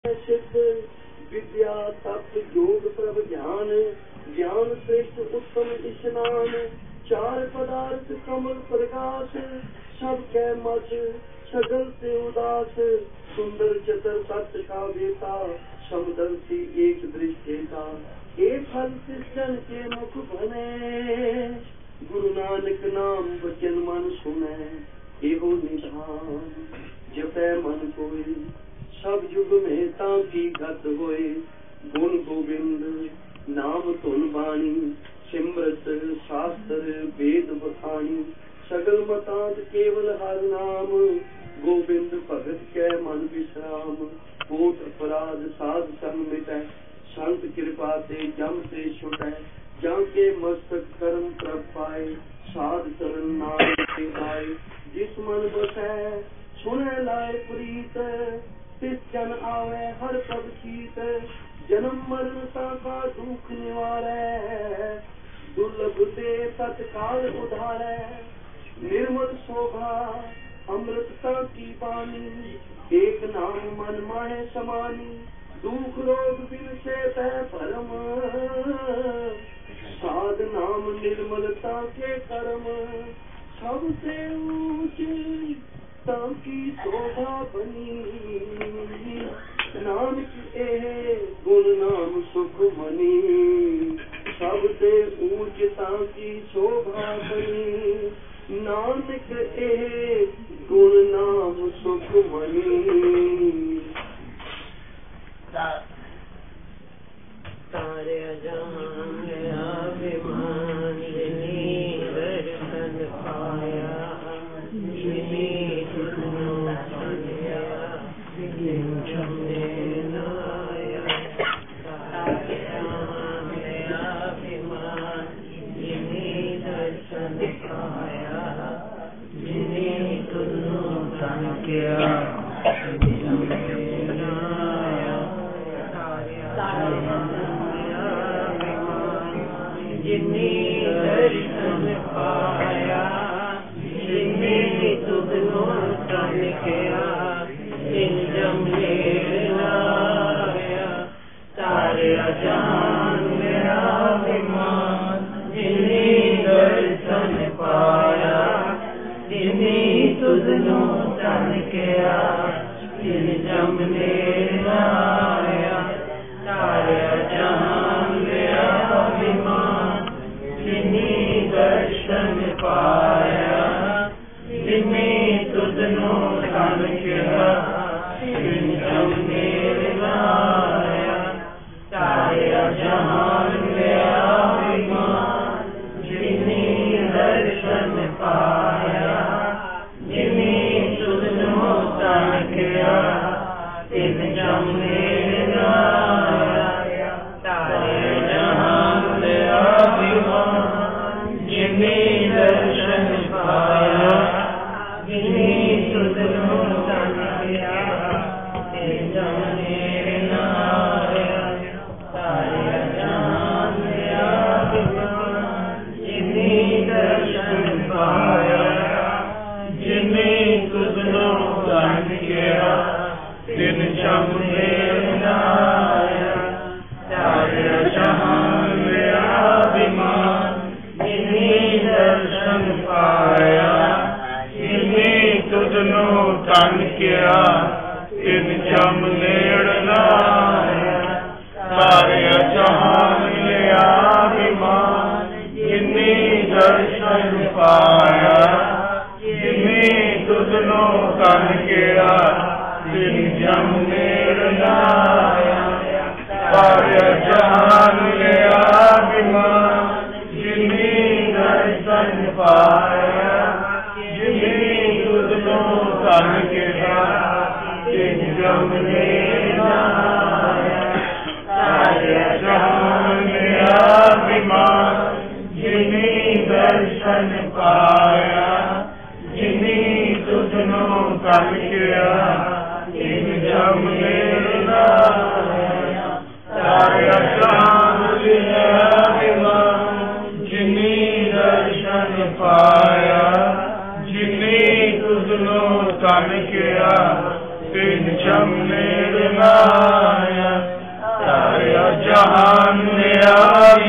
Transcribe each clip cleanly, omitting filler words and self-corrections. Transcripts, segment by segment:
सिद्ध विद्या तप योग प्रभ ज्ञान ज्ञान श्रेष्ठ उत्तम स्नान चार पदार्थ कमल प्रकाश सब कै मत सगल से उदास सुंदर चतर सत्य का वेता समदर्शी एक दृष्टेता एक फल जन के मुख बने गुरु नानक नाम वचन मन सुने एहो निधान जपै मन कोई सब युग में ताकि गत होए गुण गोविंद नाम धुन बाणी सिमरत शास्त्र वेद बखानी सगल मतांत केवल हर नाम गोविंद भगत कै मन विश्राम कोट अपराध साध संग मिटै संत कृपा ते जम ते छुटै जाके मस्तक कर्म प्रभ पाए साध चरण नाम के आए जिस मन बसै सुनै लाए प्रीत तिस जन आवे हर पद शीत जन्म मरण का दुख निवारै दुर्लभ दे तत्काल उधारै निर्मल शोभा अमृतता की पानी एक नाम मन माहे समानी दुख रोग बिन से तय परम साध नाम निर्मलता के कर्म सबसे ऊंची ताकि शोभा बनी नानक ए गुण नाम सुख मनी सबसे ऊंचता की शोभा बनी नानक ए गुण नाम सुख मनी तारे जहान अभिमान दर्शन पाया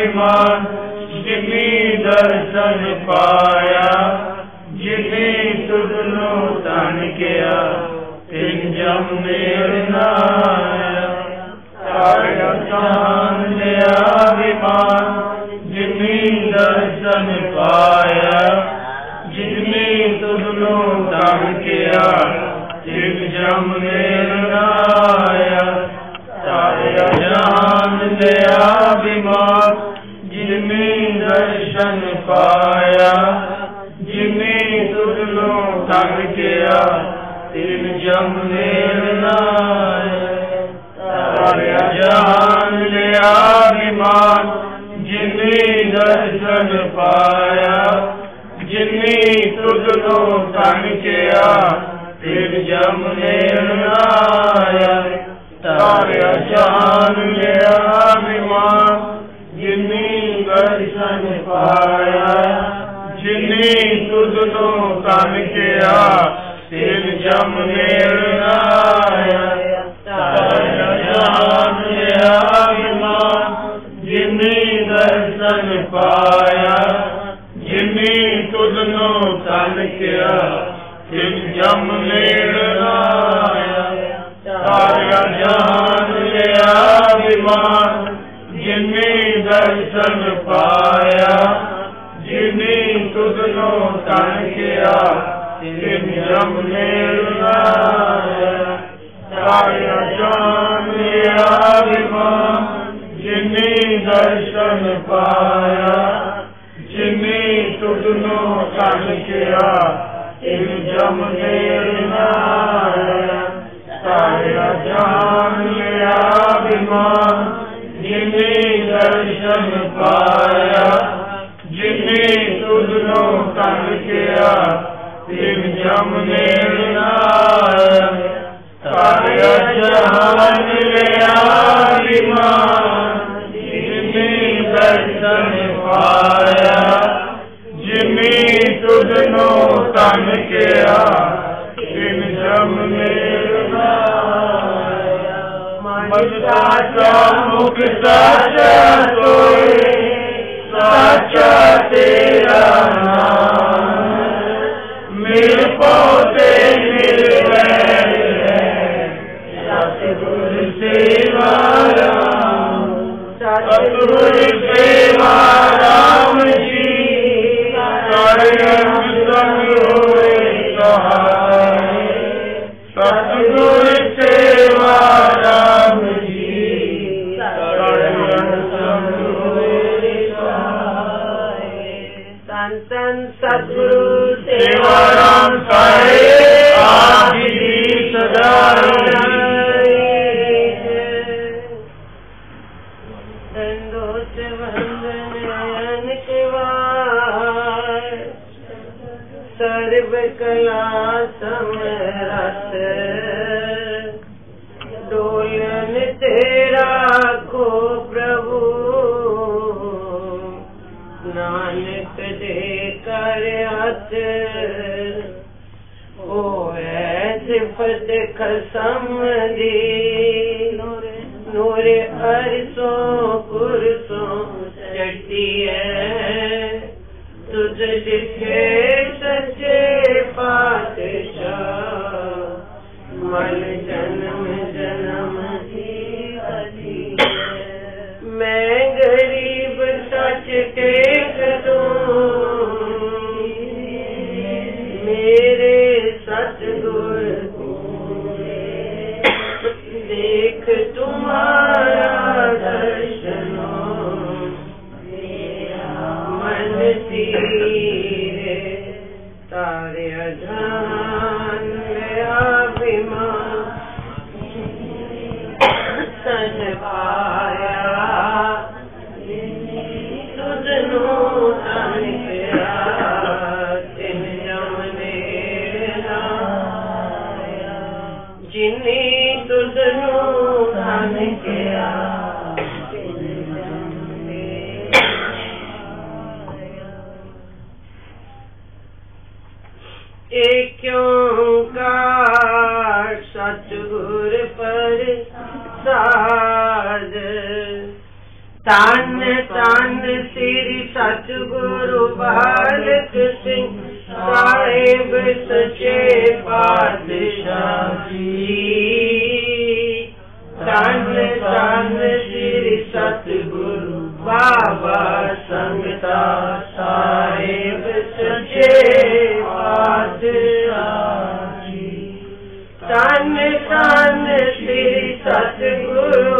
अभिमान जिनी दर्शन पाया जिनी तुझनो तन किया तिन जम मेल नाया सारा जान लिया अभिमान जिनी दर्शन पाया जिनी तुझनो तन किया तिन जम मेल नाया सारा जान लिया अभिमान जिनी दर्शन पाया जिनी तुझनो तन किया तिन जम मेल नाया सारा जान लिया अभिमान जिनी दर्शन पाया जिनी तुझनो तन किया तिन जम मेल नाया सारा जान लिया अभिमान जिनी दर्शन पाया जिनी तुझनो तन किया तिन जम मेल नाया सारा जान लिया अभिमान जिनी दर्शन पाया जिनी तुझनो तन किया तिन जम मेल नाया सारा जान लिया अभिमान जिनी दर्शन पाया जिनी तुझनो तन किया तिन जम मेल नाया सारा जान लिया अभिमान जिनी दर्शन पाया जिनी तुझनो तन किया तिन जम मेल नाया सारा जान लिया अभिमान जिनी दर्शन पाया जिनी तुझनो तन किया तिन जम मेल नाया सारा जान लिया अभिमान जिनी दर्शन पाया जिनी तुझनो तन किया तिन जम मेल नाया मन साचा मुख साचा सोए साचा तेरा नाम मिल पौधे मिल गए सतगुर सेवा राम सतगुर सेवा राम जी करम संग होए सहाय सतगुर सेवा राम जी करम संग होए सहाय संतन सतगुरु सेवा राम साहे आदि सदाई दंडोत वंदन नयन केवार सर्व कला समरथ डोलन तेरा को प्रभु नानक दे कर हथ ओ सिफत खसम दी नूरे अरसों कुरसों चढ़ती है तुझ दिखे सच्चे पातशाह मन जन्म जन्म की अधी मैं गरीब सच टेक दूं मेरे सतगुर देख तुम्हारा दर्शनो मन तीरे तारे अजान अभिमान सन पाया तुझनो तन किया तिन जम मेल नाया जिनी तुझनो तन किया तिन जम मेल नाया एक ओंकार सतगुर पर साध तन तन सतगुरु बालक सिंह साहिब सच्चे पातशाह जी। धन धन श्री सतगुरु बाबा संगता साहिब सच्चे पातशाह जी। धन धन श्री सतगुरु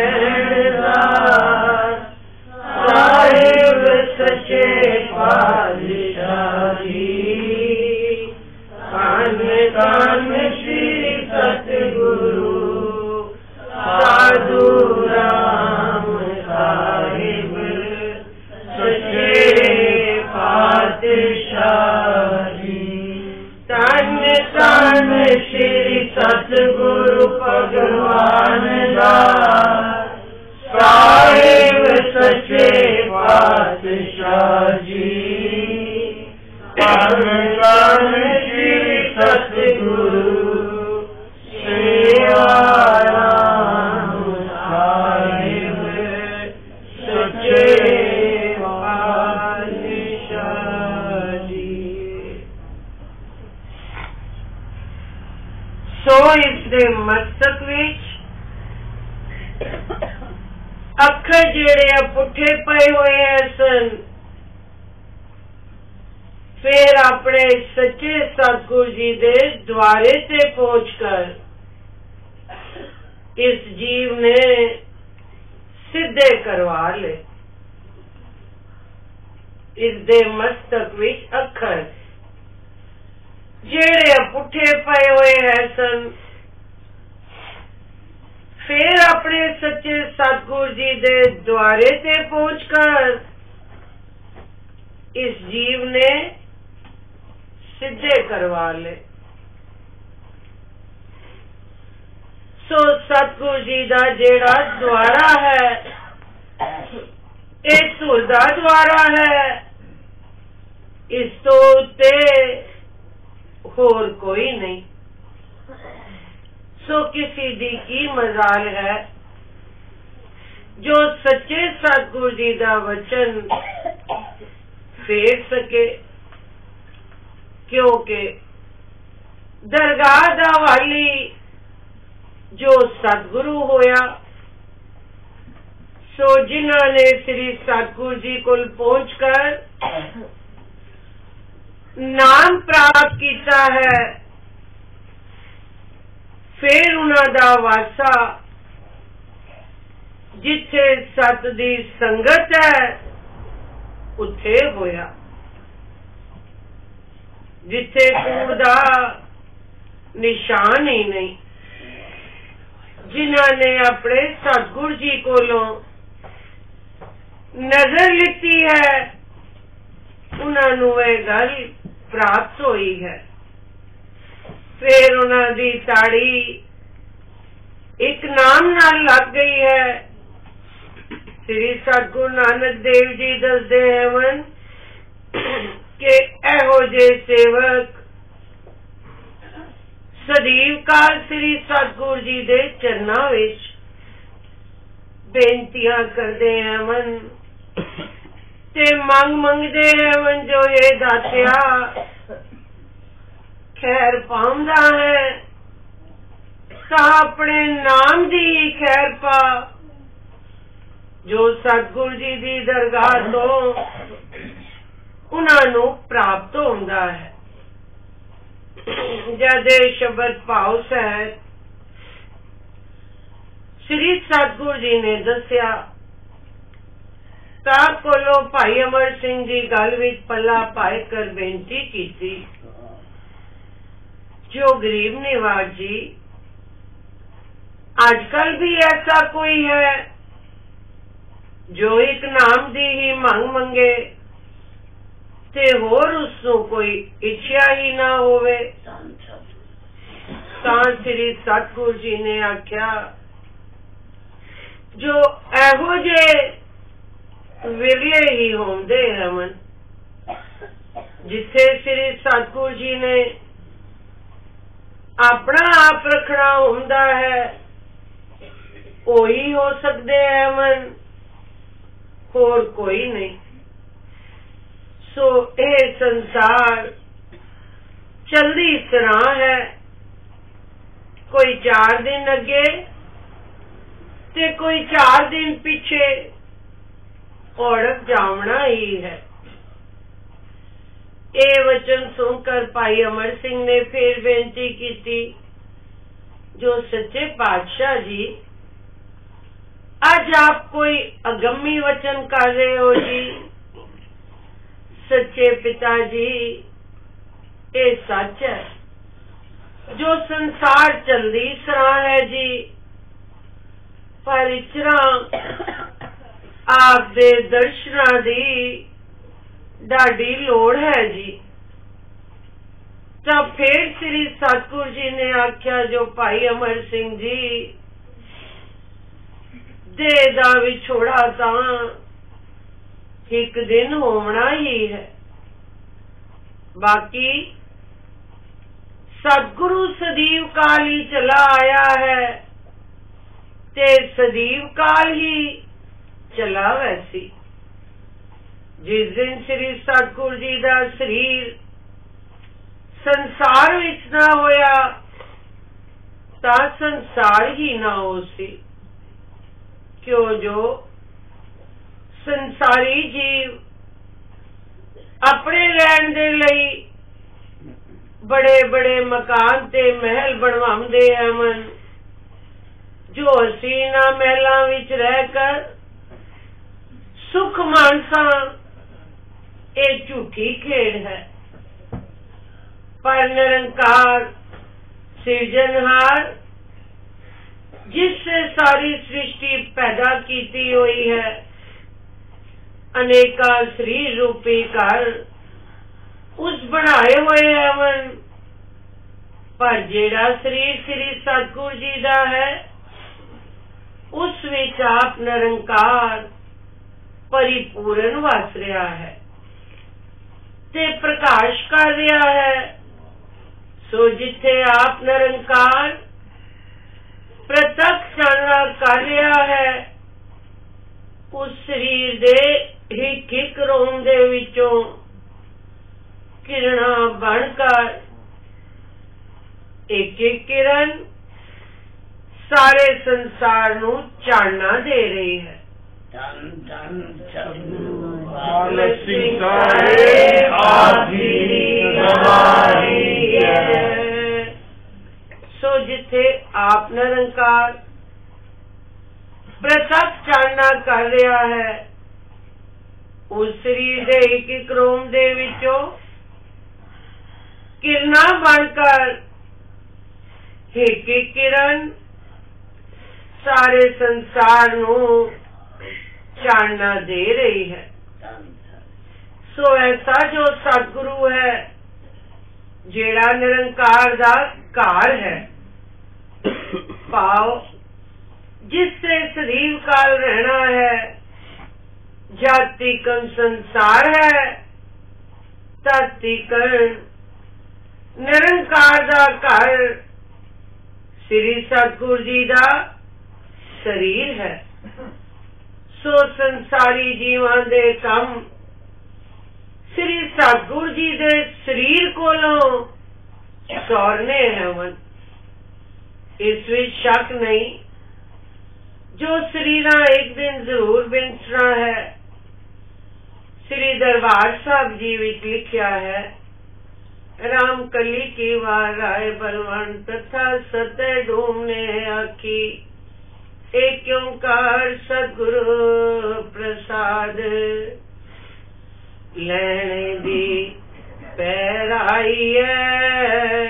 नैनदास साहिब सच्चे पातशाह जी। धन धन श्री सतगुरु साधु राम साहिब सच्चे पातशाह जी। धन धन श्री सतगुरु भगवान दास साहिब सच्चे पातशाह जी। धन धन श्री सतगुरु सेवाराम साहिब सच्चे पातशाह जी। सो इसके मस्तक विच अखर जेड़े पुठे पे हुए सन, फिर अपने सच्चे सतगुरु जी दे द्वारे से पहुंचकर इस जीव ने सीधे करवा ले। इस दे मस्तक विच अखर जेड़े पुठे पे हुए हैं सन, फिर अपने सच्चे सतगुरु जी दे द्वारे से पहुंचकर इस जीव ने सीधे करवा ले। सो सतगुरु जी दा जेड़ा द्वारा है, एक धुर दा द्वारा है, इस तो उत्ते होर कोई नहीं। सो किसी दी की मजाल है जो सच्चे सतगुरु जी दा वचन फेर सके, क्योंकि दरगाह दा वाली जो सतगुरु होया, सो जिन्हां ने श्री सतगुरु जी कोल पहुंचकर नाम प्राप्त किया है, फिर उन्हां दा वासा जिथे सत दी संगत है उथे होया, जिथे कूड़ दा निशान ही नहीं। जिन्हां ने अपने सतगुरु जी कोलों नजर लिती है, उन्हां नूं ये गल प्राप्त हुई है। फिर उन्हां दी ताड़ी एक नाम नाल लग गई है। श्री सतगुरु नानक देव जी दसदे हैं कि एहो जे सेवक सदैव काल श्री सतगुरु जी दे चरनां विच बेनतियां करदे हैं ते मंग मंगदे हैं जो ये दातिया खैर पाउंदा है, ता अपने नाम दी खैर पा जो सतगुरु जी दी दरगाह तो उन्हां नूं प्राप्त होंदा है। जद शब्द भाव सहित श्री सतगुरु जी ने दसिया, तां कोलों भाई अमर सिंह जी गल विच पल्ला पाए कर बेनती की, जो गरीब निवाज जी आजकल भी ऐसा कोई है जो एक नाम दी ही मंग मंगे ते होर उसनूं कोई इच्छा ही ना होवे। तां श्री सतगुरु जी ने आख्या, जो एहो जे विरले ही होंदे हवन, जिथे श्री सतगुरु जी ने अपना आप रखना होंदा है, ओही हो सकते हैं मन, होर कोई नहीं। सो ये संसार चलदी इस तरह है, कोई 4 दिन अगे ते कोई 4 दिन पीछे औड़क जावना ही है। ये वचन सुनकर भाई अमर सिंह ने फिर बेनती की, जो सच्चे पातशाह जी, आज आप कोई अगम्मी वचन कर रहे हो जी। सच्चे पिताजी, ये सच है, जो संसार चलदी सराह है जी, पर इचरा आप दे दर्शना दी ढाडी लोड़ है जी। तब फिर श्री सतगुरु जी ने आख्या, जो भाई अमर सिंह जी, देह दा विछोड़ा तां एक दिन होना ही है, बाकी सतगुरु सदीव काल ही चला आया है ते सदीव काल ही चला वैसी। जिस दिन श्री सतगुरु जी दा शरीर संसार विच ना होया ता संसार ही ना हो सी, क्यों जो संसारी जीव अपने रहन दे लई बड़े बड़े मकान ते महल बनवांदे हन, जो हसीना महलां विच रहकर सुख मानसा, ये झूठी खेड है। पर निरंकार सिरजनहार, जिससे सारी सृष्टि पैदा की हुई है, अनेका शरीर रूपी घर उस बनाए हुए हवन, पर जेड़ा शरीर श्री सतगुरु जी दा है, उस विच आप निरंकार परिपूर्ण वस रहा है ते प्रकाश कर रहा है। सो जिथे आप निरंकार प्रत्यक्ष चानना कर रहा है, उस शरीर दे हिक हिक रोम दे विचों किरणा बनकर एक एक किरण सारे संसार नू चानना दे रही है। धन धन सतगुरु बाल सिंह साहेब आखिरी गवाही है। सो जिथे आप निरंकार प्रत्यक्ष चानना कर रहा है, उस शरीर दे एक एक रोम दे विचों किरणा बनकर एक एक किरण सारे संसार नू चानना दे रही है। सो ऐसा जो सतगुरु है, जेड़ा निरंकार दा कार है, पाओ जिससे सदैव काल रहना है, जाति कन संसार है, ताति कन निरंकार दा घर श्री सतगुरु जी दा शरीर है। सो संसारी जीवां दे कम श्री सतगुरु जी दे शरीर कोलों सौरने हवन, इस विच शक नहीं। जो शरीरा एक दिन जरूर बिंसना है, श्री दरबार साहब जी विच लिखिया है, राम कली की वार राय बलवान तथा सत्य डूमने आखी, एक ओंकार सतगुरु प्रसाद लेने दी पैराई है,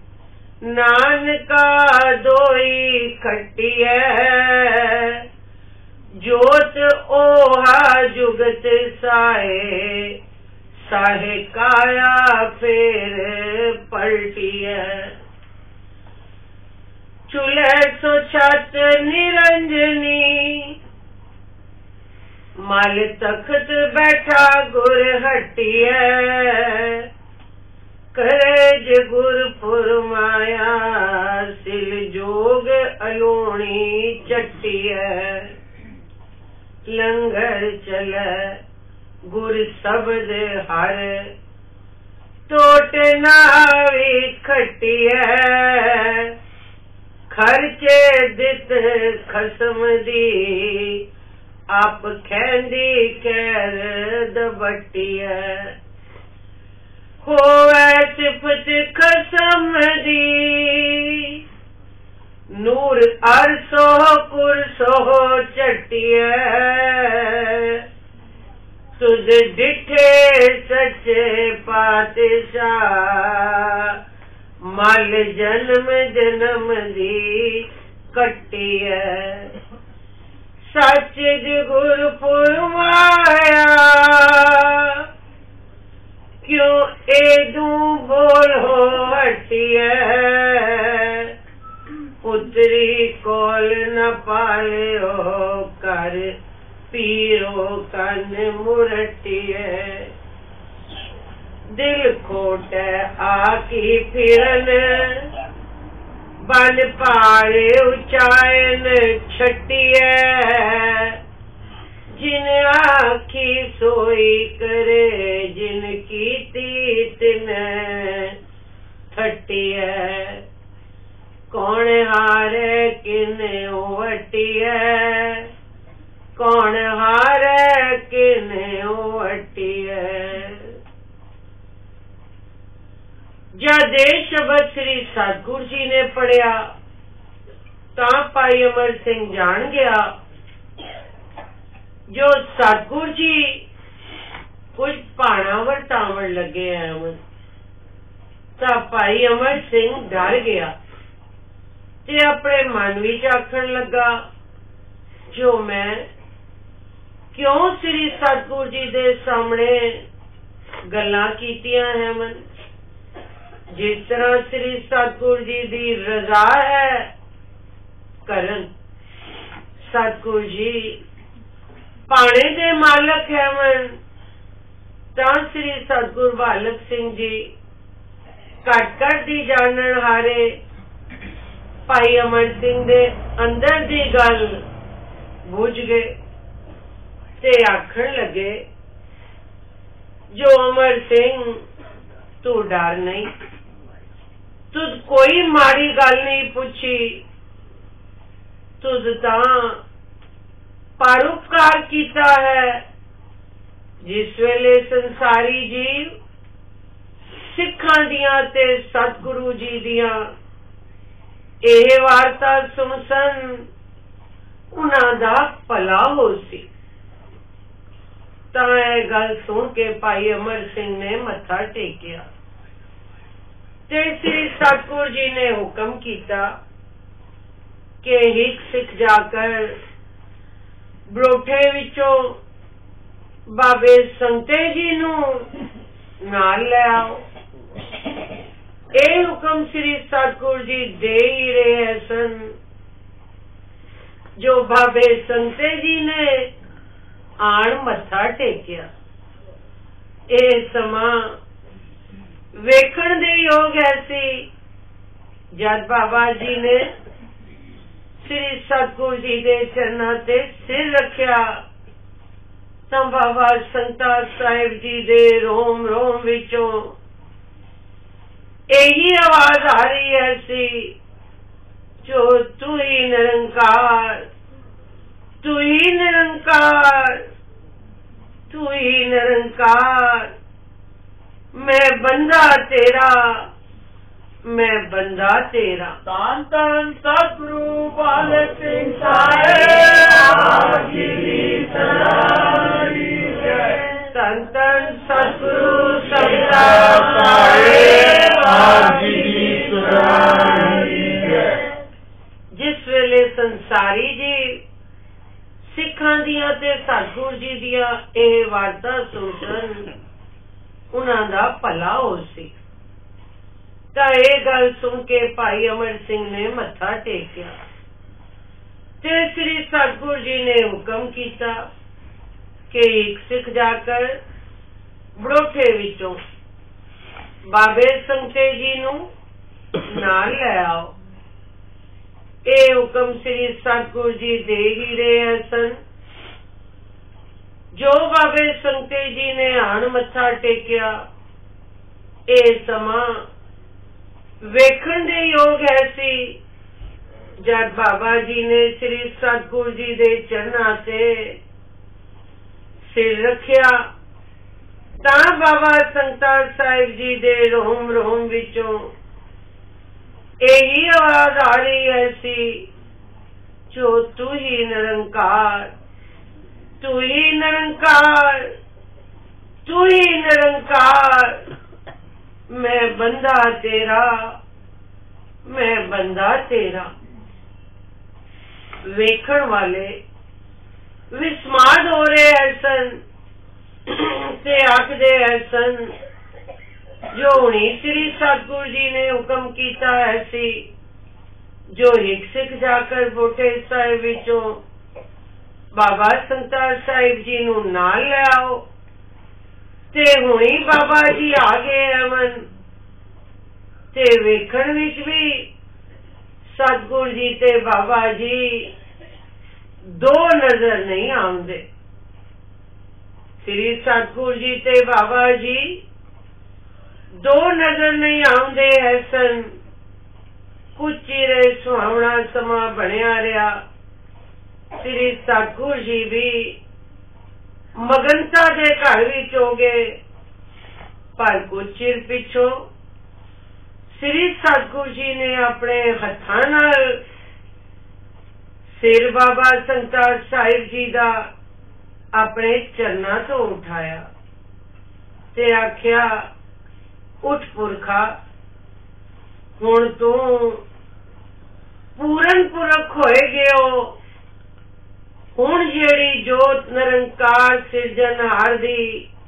नानका दोई खट्टी है, जोत ओहा जुगत साहे, साहे काया फिर पलटी है। चूल्हे सो छत निरंजनी, माल तख्त बैठा गुर हट्टी है, करे जे गुरपुर माया, सिल जोग अलोणी चट्टी है। लंगर चले गुर शब्द हर टोट नावी खटिया खर्चे दित खसम दी आप खैंदी कैर दबटिया होवे सिफत खसम दी नूर अरसो कुरसो चटिया तुझ डिठे सच्चे पातशाह मल जन्म जन्म दी कटिया सच गुरपुर माया क्यों एदू बोलो हटिया पुत्री कोल न पालियो कर पीरो कन मुरटिए दिल खोट आकी फिरन बन पाले उचायन छटिए जिन आखी सोई करे जिनकी तीतन थटिए कौन हारे किन वटिए कौन हारे किन वटिए जद शब्द श्री सतगुरु जी ने पढ़िया तां भाई अमर सिंह जान गया जो सतगुरु जी कुछ भाणा वरतावण लगे हैं तां भाई अमर सिंह डर गया ते अपने मन विच आखण लगा जो मैं क्यों श्री सतगुरु जी दे सामने गल्लां कीतियां हैं मन जिस तरह श्री सतगुरु जी दी रजा है करन सतगुरु जी पाने दे मालक है मन तां श्री सतगुरु बालक सिंह जी घट घट दी जानन हारे भाई अमर सिंह दे अंदर दी गल बुझ गए ते आखण लगे जो अमर सिंह तू डर नहीं तुझ कोई माड़ी गल नहीं पूछी तुझ तां परोपकार कीता है जिस वेले संसारी जीव सिखां दियां ते सतगुरु जी दियां ਇਹ ਵਾਰਤਾ ਸੁਣ ਸਨ ਉਹਨਾਂ ਦਾ ਭਲਾ ਹੋ ਸੀ ਤਾਂ ਇਹ ਗੱਲ ਸੁਣ ਕੇ ਭਾਈ ਅਮਰ ਸਿੰਘ ਨੇ ਮੱਥਾ ਟੇਕਿਆ ਤੇ ਸ੍ਰੀ ਸਤਗੁਰੂ ਜੀ ਨੇ ਹੁਕਮ ਕੀਤਾ ਕਿ ਇੱਕ ਸਿੱਖ ਜਾकर ਬਰੋਠੇ ਵਿੱਚੋਂ ਬਾਬੇ ਸੰਤੇ ਜੀ ਨੂੰ ਨਾਲ ਲੈ ਆਓ ਇਹ ਹੁਕਮ श्री सतगुरु जी दे ही रहे सन जो बाबे संते जी ने आण मत्था टेकिया ਇਹ ਸਮਾਂ ਵੇਖਣ ਦੇ ਯੋਗ ਐਸੀ ਜਦ ਬਾਬਾ ਜੀ ਨੇ श्री सतगुरु जी ਦੇ ਚਰਨਾਂ ਤੇ ਸਿਰ ਰੱਖਿਆ ਤਾਂ ਬਾਬਾ ਸੰਤਾ ਸਾਹਿਬ ਜੀ ਦੇ ਰੋਮ ਰੋਮ ਵਿੱਚੋਂ यही आवाज आ रही है ऐसी जो तू ही निरंकार तू ही निरंकार तू ही निरंकार मैं बंदा तेरा मैं बंदा तेरा तान तान सतगुरु बालक सिंह साहेब जी सरारी जय तन तन सतगुरु सबदा जिस वेले संसारी जी सिखां दियां ते सतगुरु जी दियां ਇਹ ਵਾਰਤਾ ਸੁਣਨ ਉਹਨਾਂ ਦਾ ਭਲਾ ਹੋ ਸੀ ਤਾਂ ਇਹ ਗੱਲ ਸੁਣ ਕੇ ਭਾਈ ਅਮਰ ਸਿੰਘ ਨੇ ਮੱਥਾ ਟੇਕਿਆ ਤੇ ਸ੍ਰੀ ਸਤਗੁਰੂ ਜੀ ਨੇ ਹੁਕਮ ਕੀਤਾ ਕਿ ਇੱਕ ਸਿੱਖ ਜਾकर ਬੜੋਠੇ ਵਿੱਚੋਂ ਬਾਬੇ ਸੰਤੇ ਜੀ ਨੂੰ ਨਾਲ ਲੈ ਆਓ ਇਹ ਹੁਕਮ ਸ੍ਰੀ ਸਤਗੁਰੂ ਜੀ ਦੇ ਹੀ ਰਹੇ ਸਨ जो बाबे संते जी ने आण मत्था टेकिया, ये समा वेखण दे योग है सी जब बाबा जी ने श्री सतगुरु जी दे चरणा ते सिर रखिया, तां बाबा संगता साहिब जी दे रोम रोम विचों यही आवाज आ रही है सी, जो तू ही निरंकार, तू ही निरंकार, तू ही निरंकार, मैं बंदा तेरा, मैं बंदा तेरा। वेखण वाले विस्माद हो रहे है सन ते आखदे है सन, जो हुणी श्री सतगुरु जी ने हुक्म कीता है सी, जो एक सिख जाकर बोटे साहिब विचों बाबा संगता साहिब जी नू नाल ले आओ, ते हुणी बाबा जी आ गए अमन, ते वेखण विच भी सतगुरु जी ते बाबा जी दो नजर नहीं आउंदे। श्री सतगुरु जी ते बाबा जी दो नजर नहीं आउंदे है सन। कुछ चिरे सुहावना समा बनिया रहा, श्री सतगुरु जी भी मगनता दे घर विच हो गए, पर कुछ चिर पिछों श्री सतगुरु जी ने अपने हत्थां नाल सिर बाबा संगता साहिब जी दा अपने चरना तो उठाया ते आख्या, उठ पुरखा, हुण तू पूरन पुरख होए गयो, हुण जेड़ी जोत निरंकार सिरजनहार दी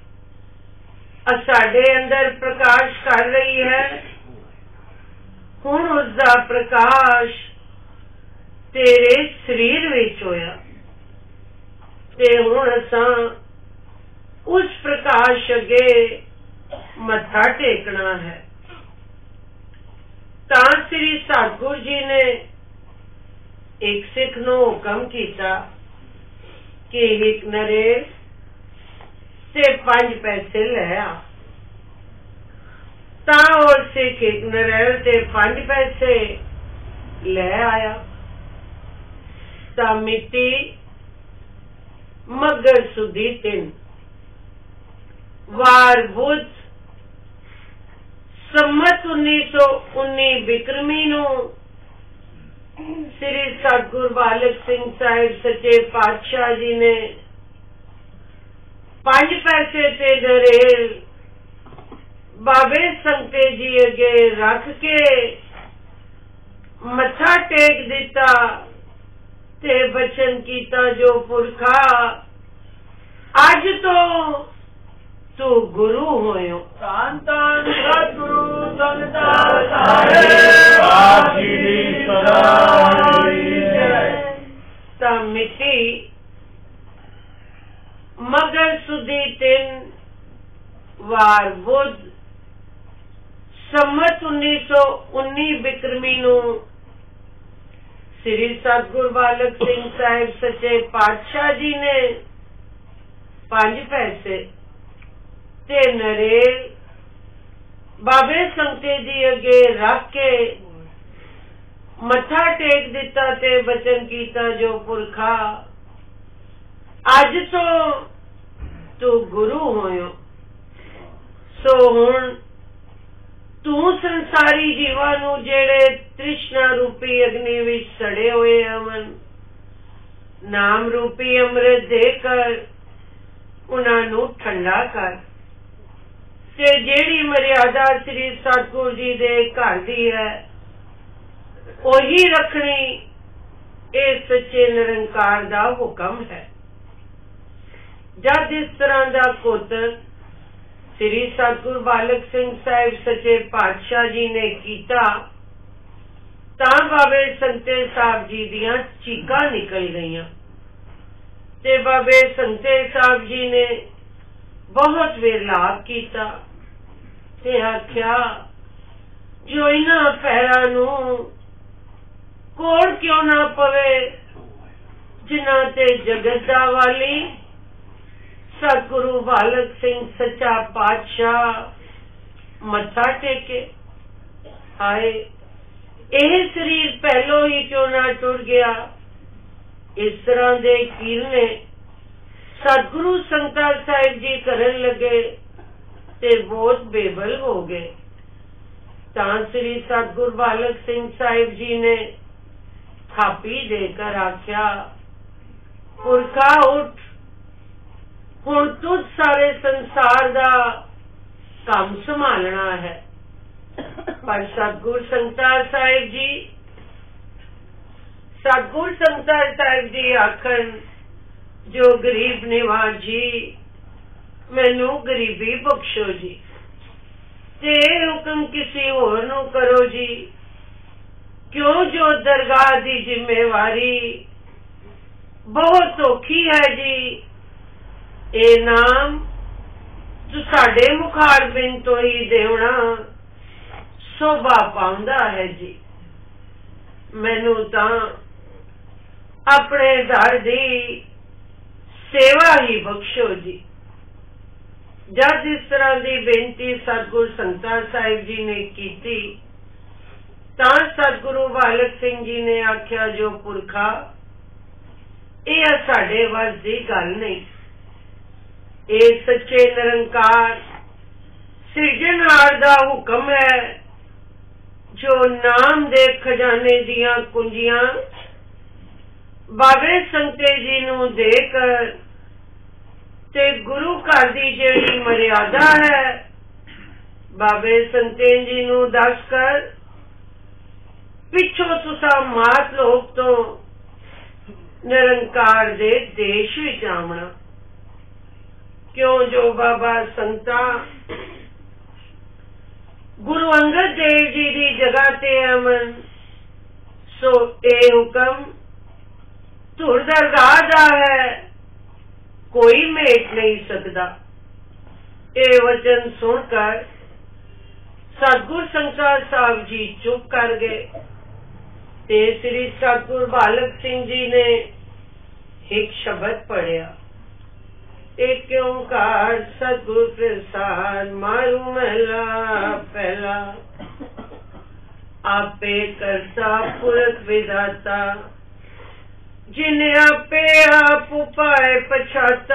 साडे अंदर प्रकाश कर रही है, हुण उसका प्रकाश तेरे शरीर विच होया, ते हुण असां उस प्रकाश अगे मत्था टेकना है। तां श्री सतगुरु जी ने एक सिख नूं हुक्म कीता कि एक नरेश ते 5 पैसे ले आ। तां और सिख एक नरेल ते 5 पैसे ले आया। ता मिट्टी मगर सुधी 3 वार बुध सम्मत 1919 बिक्रमी नू श्री सतगुरु बालक सिंह साहिब सच्चे पातशाह जी ने 5 पैसे ते नरेल बाबे संगते जी अगे रख के मत्था टेक दिता ते बचन कीता, जो पुरखा अज तो तू गुरु होयो। संतन सतगुरु संगता साहिब आशीष सदाई जय। ता मिट्टी मगर सुधी 3 वार बुध सम्मत 1919 बिक्रमी नू श्री सतगुरु बालक सिंह साहिब सच्चे पातशाह जी ने 5 पैसे ते नरेल बाबे संगते जी अगे रख के मत्था टेक दिता ते बचन कीता, जो पुरखा अज तो तू गुरु होयो। सो हुण तू संसारी जीवां नू जेड़े तृष्णा रूपी अग्नि विच सड़े हुए अमन, नाम रूपी अमृत देकर उन्हां नू ठंडा कर, ते जेड़ी मर्यादा श्री सतगुरु जी दे घर दी है ओही रखनी, ये सच्चे निरंकार दा हुक्म है। जब इस तरह दा कोतर श्री सतगुरु बालक सिंह साहिब सच्चे पातशाह जी ने कीता, तां बाबे संते साहब जी दियां चीकां निकल गईयां ते बाबे संते साहब जी ने बहुत विलाप कीता ते आख्या, जो इन्हां पैरां नूं कोड़ क्यों ना पवे जिन्हां ते जगत दा वाली सतगुरु बालक सिंह सच्चा पातशाह मत्था टेके। आए ਇਹ ਸਰੀਰ ਪਹਿਲੋਂ ਹੀ ਕਿਉਂ ਨਾ ਟੁੱਟ ਗਿਆ। ਇਸ ਤਰ੍ਹਾਂ ਦੇ ਕੀਰਨੇ सतगुरु संगता साहिब जी करन लगे ते बहुत बेबल हो गए। तां श्री सतगुरु बालक सिंह साहिब जी ने थापी देकर आख्या, पुरखा उठ, हुण तुझ सारे संसार दा काम संभालना है। पर सतगुरु संगता साहिब जी आखन, जो गरीब निवाज जी मैनू गरीबी बख्शो जी, ते हुक्म किसी होर नू करो जी, क्यों जो दरगाह दी जिम्मेवारी बहुत औखी है जी। ए नाम तू साडे मुखार बिन तो ही देवना शोभा पाउंदा है जी। मैनू तां अपने दर दी सेवा ही बख्शो जी। जब इस तरह की बेनती सतगुरु संगता साहिब जी ने की, तां सतगुरु बालक सिंह जी ने आख्या, जो पुरखा यह साडे वस दी गल नहीं, ये सच्चे निरंकार सिरजनहार दा हुक्म है, जो नाम दे खजाने दियां कुंजियां बाबे संते जी नू देकर ते गुरु घर दी जेड़ी मर्यादा है बाबे संते जी नू दस कर पिछों तुसा मात लोक तो निरंकार दे देश विच आवना। क्यों जो बाबा संता गुरु अंगद देव जी दी जगह ते अमन, सो ए हुक्म धुर दरगाह दा है, कोई मेट नहीं सकता। ये वचन सुनकर सतगुरु संगता साहब जी चुप कर गए। ते श्री सतगुरु बालक सिंह जी ने एक शब्द पढ़िया, एक ओंकार सतगुरु प्रसाद मारू महला पहला, आपे करता पुरख विधाता, जिन्हें आपे आप उपाय पछाता,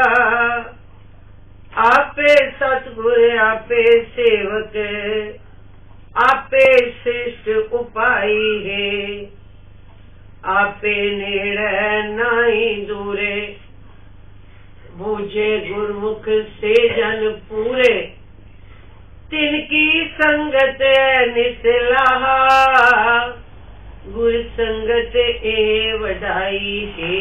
आपे सतगुर आपे सेवक, आपे श्रेष्ठ उपाय है, आपे नेड़े नाई दूरे, बूझे गुरमुख से जन पूरे, तिनकी संगत निसलाहा, गुर संगत ए वडाई है।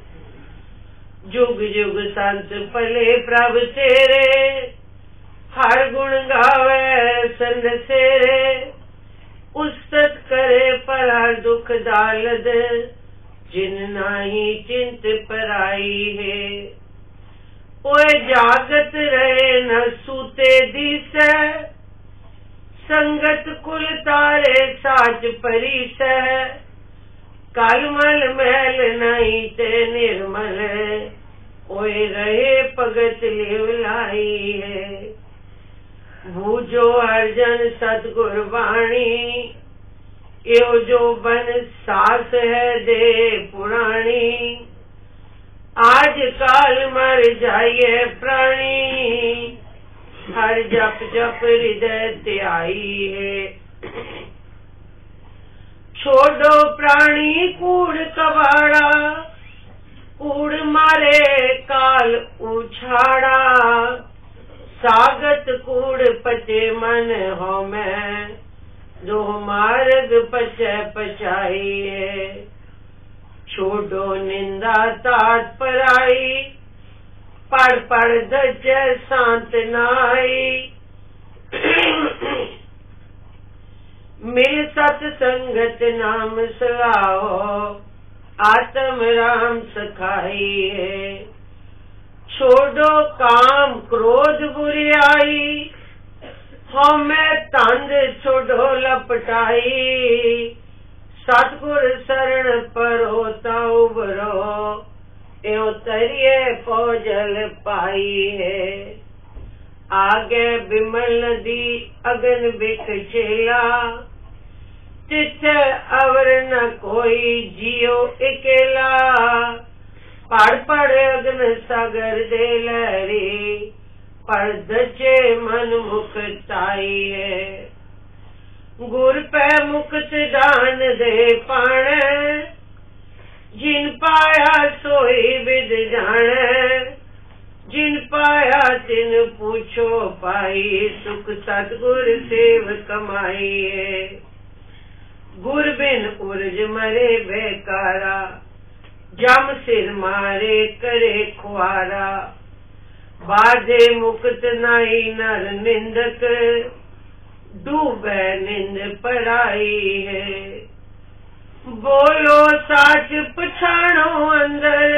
जुग जुग संत पले प्रभ तेरे, हर गुण गावे संद सेरे, उस्तत करे पर हर दुख दालद, जिन नाही चिंत पराई है। ओए जागत रहे न सूते दिसै, संगत कुल तारे साच परीस, कालमल मैल नहीं ते निर्मल, ओए रहे भगत लेवलाई है। बूझो अर्जन सतगुर वाणी, यो जो बन सास है दे पुराणी, आज काल मर जाइए प्राणी, हर जप जप हृदय त्याई है। छोड़ो प्राणी कूड़ कबाड़ा, कूड़ मारे काल उछाड़ा, सागत कूड़ पचे मन हो मैं, दो मार्ग पचे पचाई है। छोड़ो निंदा तात पराई, पढ़ पढ़ धज्जे शांत नाई, मिल सत संगत नाम सलाहो, आत्म राम सखाई है। छोड़ो काम क्रोध बुरियाई, हमें तंद छोड़ो लपटाई, सतगुर शरण पर होता उबरो, यो तरिए पौजल पाई है। आगे बिमल नदी अगन बिख छेला, तिथे अवर न कोई जियो अकेला। पढ़ पढ़ अग्न सागर दे लहरी, पर दचे मन मुक्ताई है। गुर पे मुक्त दान दे पाण, जिन पाया सोई विद जान। जिन पाया तिन पूछो पाई, सुख सतगुर सेव कमाई है। गुर बिन उर्ज मरे बेकारा, जम सिर मारे करे खुआरा। बाधे मुक्त नाई नर निंदक, डूबे निंद पराई है। बोलो साच पछाणो अंदर,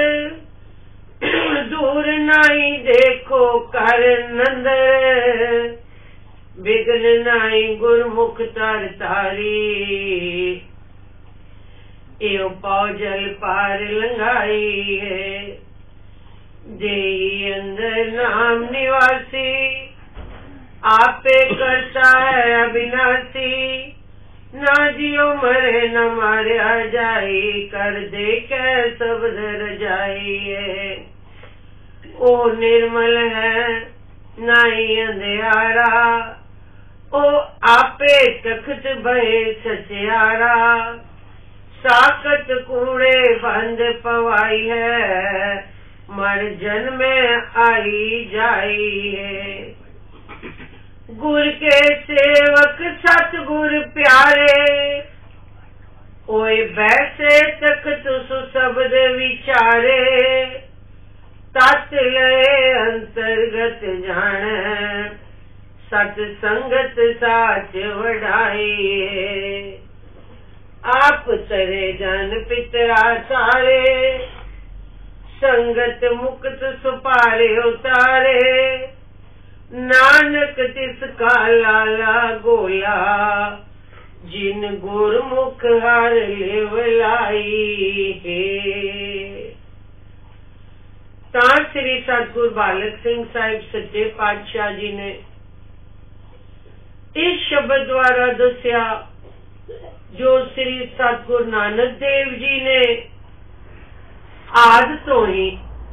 दूर नाई देखो कर नंदर। बिगन नाई गुरमुख तर तारी, यो पौजल पार लंघाई है। देही अंदर नाम निवासी, आपे करता है अविनाशी। ना जियो मरे न मार्या जाई, कर दे कै सब धर जाइए। ओ निर्मल है नाई अंधियारा, ओ आपे तख्त भय सचियारा। साकत कूड़े बंद पवाई है, मर जन्मे आई जाई है। गुर के सेवक सतगुर प्यारे, ओए बैसे तख्त सुशब्द विचारे। तत् लय अंतर्गत जान, सत संगत साच वडाई। आप तरे जन पितरा सारे, संगत मुक्त सुपारे उतारे। नानक तिसका लाला गोला, जिन गुरमुख हर लेवलाई है। तां श्री सतगुरु बालक सिंह साहिब सच्चे पातशाह जी ने इस शब्द द्वारा दसिया, जो श्री सतगुरु नानक देव जी ने आद तो ही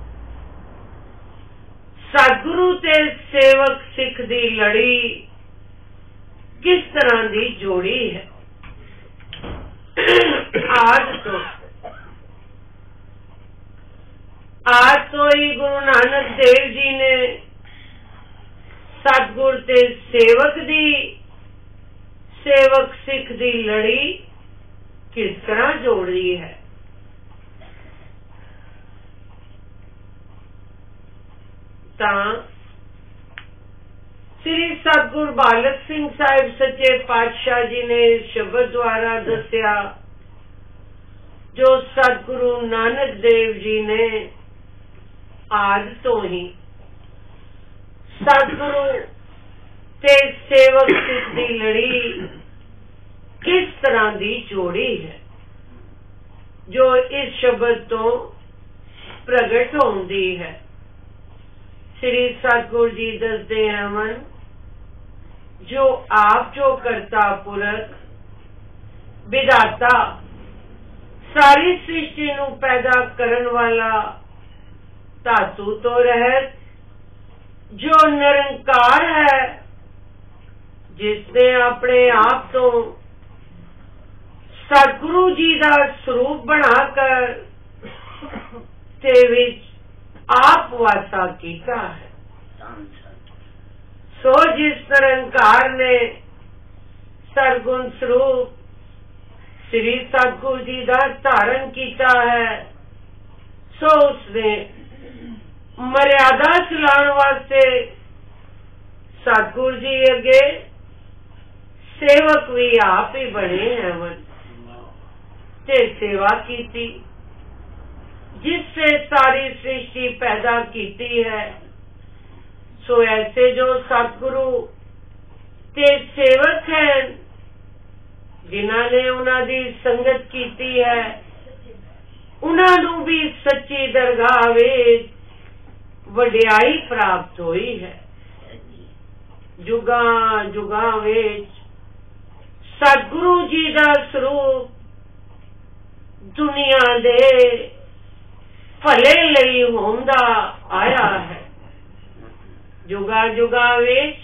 सतगुरु ते सेवक सिख दी लड़ी किस तरह दी जोड़ी है। आज तो ही गुरु नानक देव जी ने सतगुरु ते सेवक सिख दी लड़ी किस तरह जोड़ी है। श्री सतगुरु बालक सिंह साहिब सच्चे पातशाह जी ने शब्द द्वारा दसिया, जो सतगुरु नानक देव जी ने आज तो ही सतगुरु ते सेवक सिख दी लड़ी किस तरह दी जोड़ी है, जो इस शब्द तो प्रगट होंदी है। श्री सतगुरु जी दसदे हैं मन, जो आप जो करता पुरख विधाता सारी सृष्टि नू पैदा करन वाला धातु तो रहत, जो निरंकार है, जिसने अपने आप तो सतगुरु जी का स्वरूप बनाकर ते विच आप वासा कीता है। सो जिस निरंकार ने सरगुण स्वरूप श्री सतगुरु जी का धारण किया है, सो उसने मर्यादा चलाने वास्ते सतगुरु जी अगे सेवक भी आप ही बने हैं ते सेवा की, जिससे सारी सृष्टि पैदा की है। सो ऐसे जो सतगुरु ते सेवक हैं, जिन्होंने उन्होंने संगत की है, उन्हां नूं भी सच्ची दरगाह विच वडियाई प्राप्त हुई है। जुगां जुगां विच सतगुरु जी दा स्वरूप दुनिया दे भले लई होंदा आया है। जुगां जुगां विच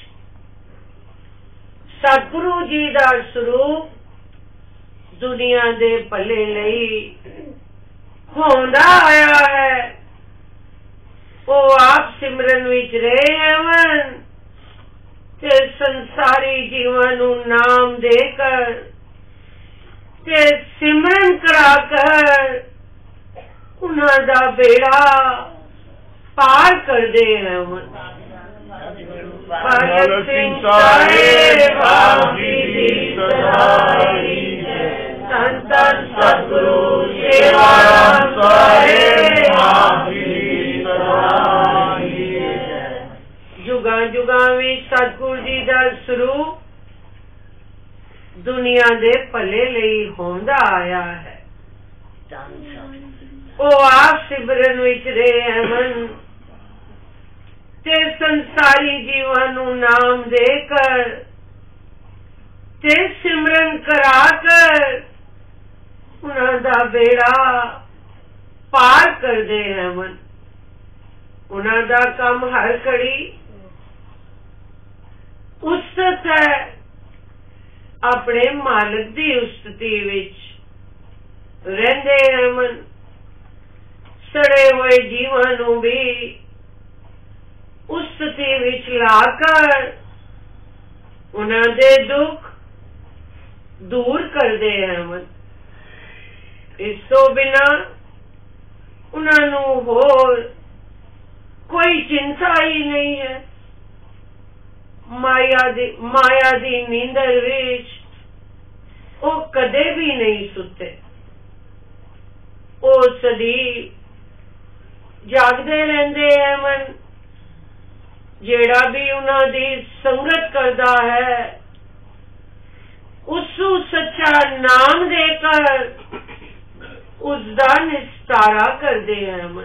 सतगुरु जी दा स्वरूप दुनिया दे भले लई होंदा आया है। वो आप सिमरन विच रहे हैं ते संसारी जीवां नूं नाम देकर ते सिमरन करा कर उन्हां दा बेड़ा पार कर दे हैं। भगत सिंह साहेब आप जी दी सदाई धन धन सतगुरु सेवाराम साहेब आप जी दी सदाई। जुगां जुगां विच सतगुरु जी दा स्वरूप दुनिया दे भले लई होंदा आया है। ओ आप सिमरन विच रहे मन ते संसारी जीवां नूं नाम देकर ते सिमरन करा कर उन्हां दा बेड़ा पार कर दे मन। उन्हां दा काम हर घड़ी उस्तत है, अपने मालिक दी उस्तति विच रहंदे हैं मन। सड़े हुए जीवां नूं भी उस्तति विच लाकर उन्हां दे दुख दूर करदे हैं मन। इस तो बिना उन्हां नूं होर कोई चिंता ही नहीं है। माया दी नींदर विच ओ कदे भी नहीं सुते। ओ सदी जागदे रहंदे हैं मन। जेड़ा भी उन्हां दी संगत करदा है उसू सच्चा नाम देकर उसदा निस्तारा करदे हैं मन।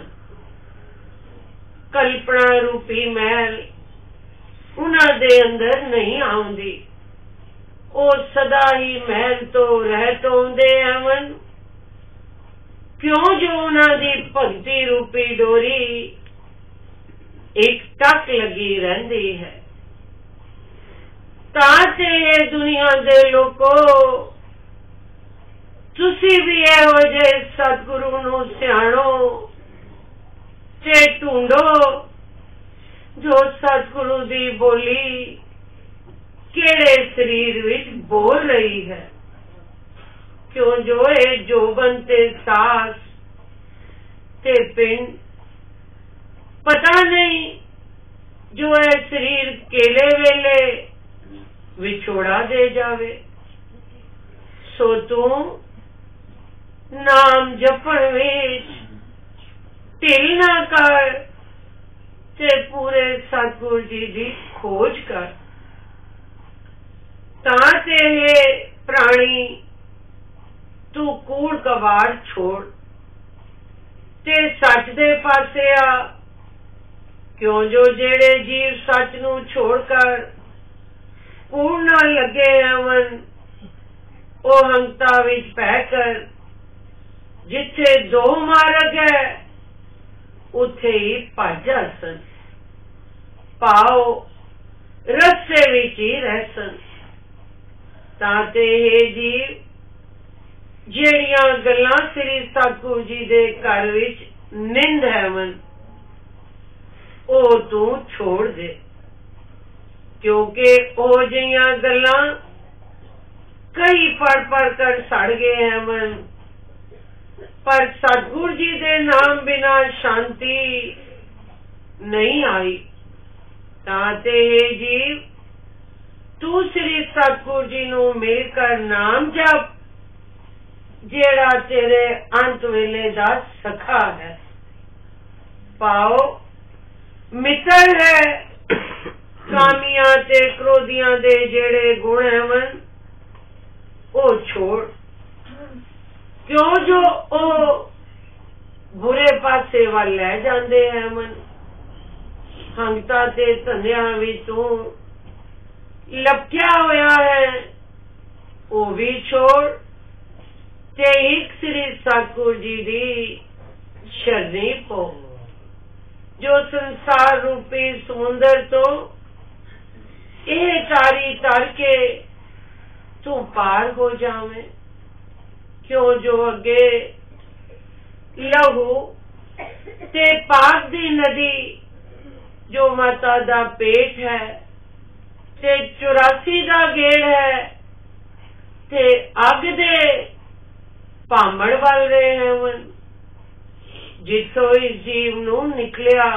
कल्पना रूपी महल उन्हां दे अंदर नहीं आउंदी। ओ सदा ही महल तो रहत होंदे हैं। क्यों जो उन्हां दी भगती रूपी डोरी एक टक लगी रहंदी है। तां ते दुनिया दे लोको तुसी भी इहो जे सतगुरु नूं सियाणो ते ढूंढो जो सतगुरु दी बोली केड़े शरीर विच बोल रही है। क्यों जो ए जोबन ते सास ते पिंड पता नहीं जो ए शरीर केले वेले विछोड़ा दे जावे। सो तू नाम जपण विच ढिल ना कर ते पूरे सतगुरु जी दी खोज कर। तां ते प्राणी तू कूड़ कबाड़ छोड़ ते सच दे पासे आ। क्यों जो जेड़े जीव सच नूं छोड़ कर कूड़ नाल लगे हवन ओ हंगता विच पै कर जिथे दो मार्ग है उथे ही भज सन। पाओ रस्ते विच ही रहसन। तां ते हे जीव जेड़ियां गल्लां श्री सतगुरु जी दे घर विच निंद हैवन ओ तू छोड़ दे। क्योंकि ओ जिहियां गल्लां कई पढ़ कर सड़ गए हैं मन। पर सतगुरु जी दे नाम बिना शांति नहीं आई। तां ते हे जीव तू श्री सतगुरु जी नूं मिल कर नाम जप जेड़ा तेरे अंत वेले दा सखा है। पाओ मित्र है कामियां ते क्रोधियां दे जेड़े गुण हैवन ओ छोड़। क्यों जो ओ बुरे पासे वाल लै जाते हैं मन। हंगता ते धंधिया विचों लपटिया होया है वो भी छोड़ ते एक श्री सतगुरु जी दी शरणी पो, जो संसार रूपी समुंदर तो यह तारी तर के तू पार हो जावे। क्यों जो अगे लहू ते पाक दी नदी जो माता दा पेट है ते 84 दा गेड़ है ते अग दे भामड़ वल रहे हैं। जिथों इस जीव नू निकलिया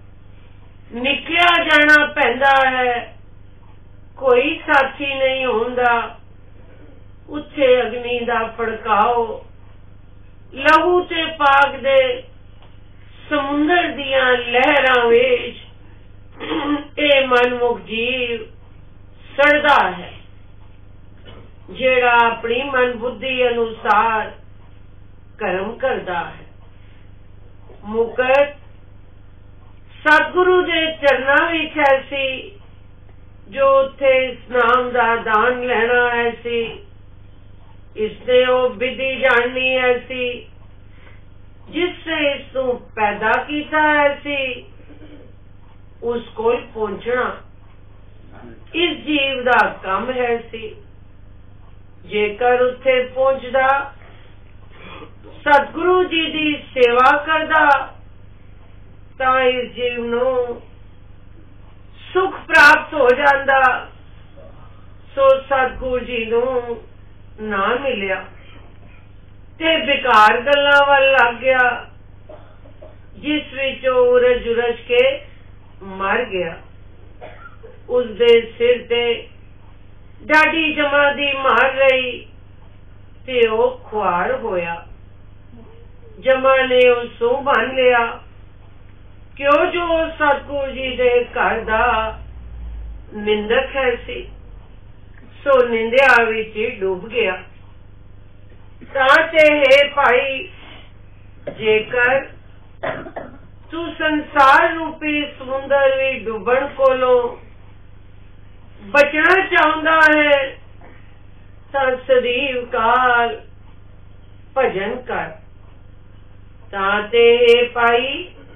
जाना पैंदा है, कोई साथी नहीं होंदा। उत्थे अग्नि दा भड़काओ, लहू ते पाक दे समुंदर दियां लहरां विच ए मनमुख जीव सड़दा है, जेड़ा अपनी मन बुद्धि अनुसार कर्म करदा है। मुकत सतगुरु दे चरना विच ऐसी, जो उत्थे इस नाम दा दान लेना ऐसी, इसने वो विधि जाननी ऐसी, जिससे इसनू पैदा किया ऐसी, उसको पहुंचना इस जीव दा काम है सी। जेकर उत्थे पहुंचदा सतगुरु जी दी सेवा करदा तां इस जीव नू सुख प्राप्त हो जांदा। सो सतगुरु जी नू ना मिलिया ते बेकार गल्लां वल लग गया, जिस विच उरज उरज के मर गया। उसदे सिर ते डाडी जमा दी मार रही ते ओ खुआर होया। जमा ने उसू बन लिया, क्यों जो सतगुरु जी दे घर दा निंदक है सी। सो निंदिया विच डूब गया। ताते है भाई, जेकर तू संसार रूपी समुंदर भी डूबण कोलों बचना चाहता है तां सदैव काल भजन कर। ताते है भाई,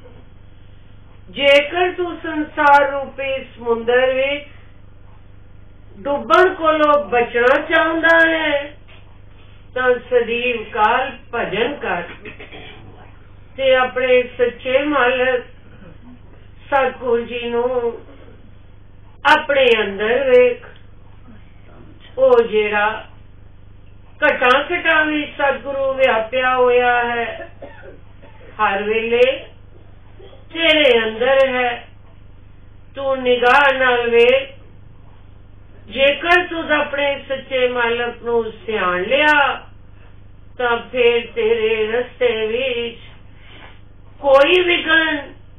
जेकर तू संसार रूपी समुंदर विच डूबण कोलों बचना चाहता है तां सदैव काल भजन कर ते अपने सच्चे मालक सतगुरु जी नू अपने अंदर वेख। ओ जेड़ा घटा घटा विच सतगुरु व्याप्या होया है, हर वेले तेरे अंदर है। तू निगाह नाल वेख, जेकर तू अपने सच्चे मालक नू सियाण लिया तां फिर तेरे रस्ते विच कोई विघन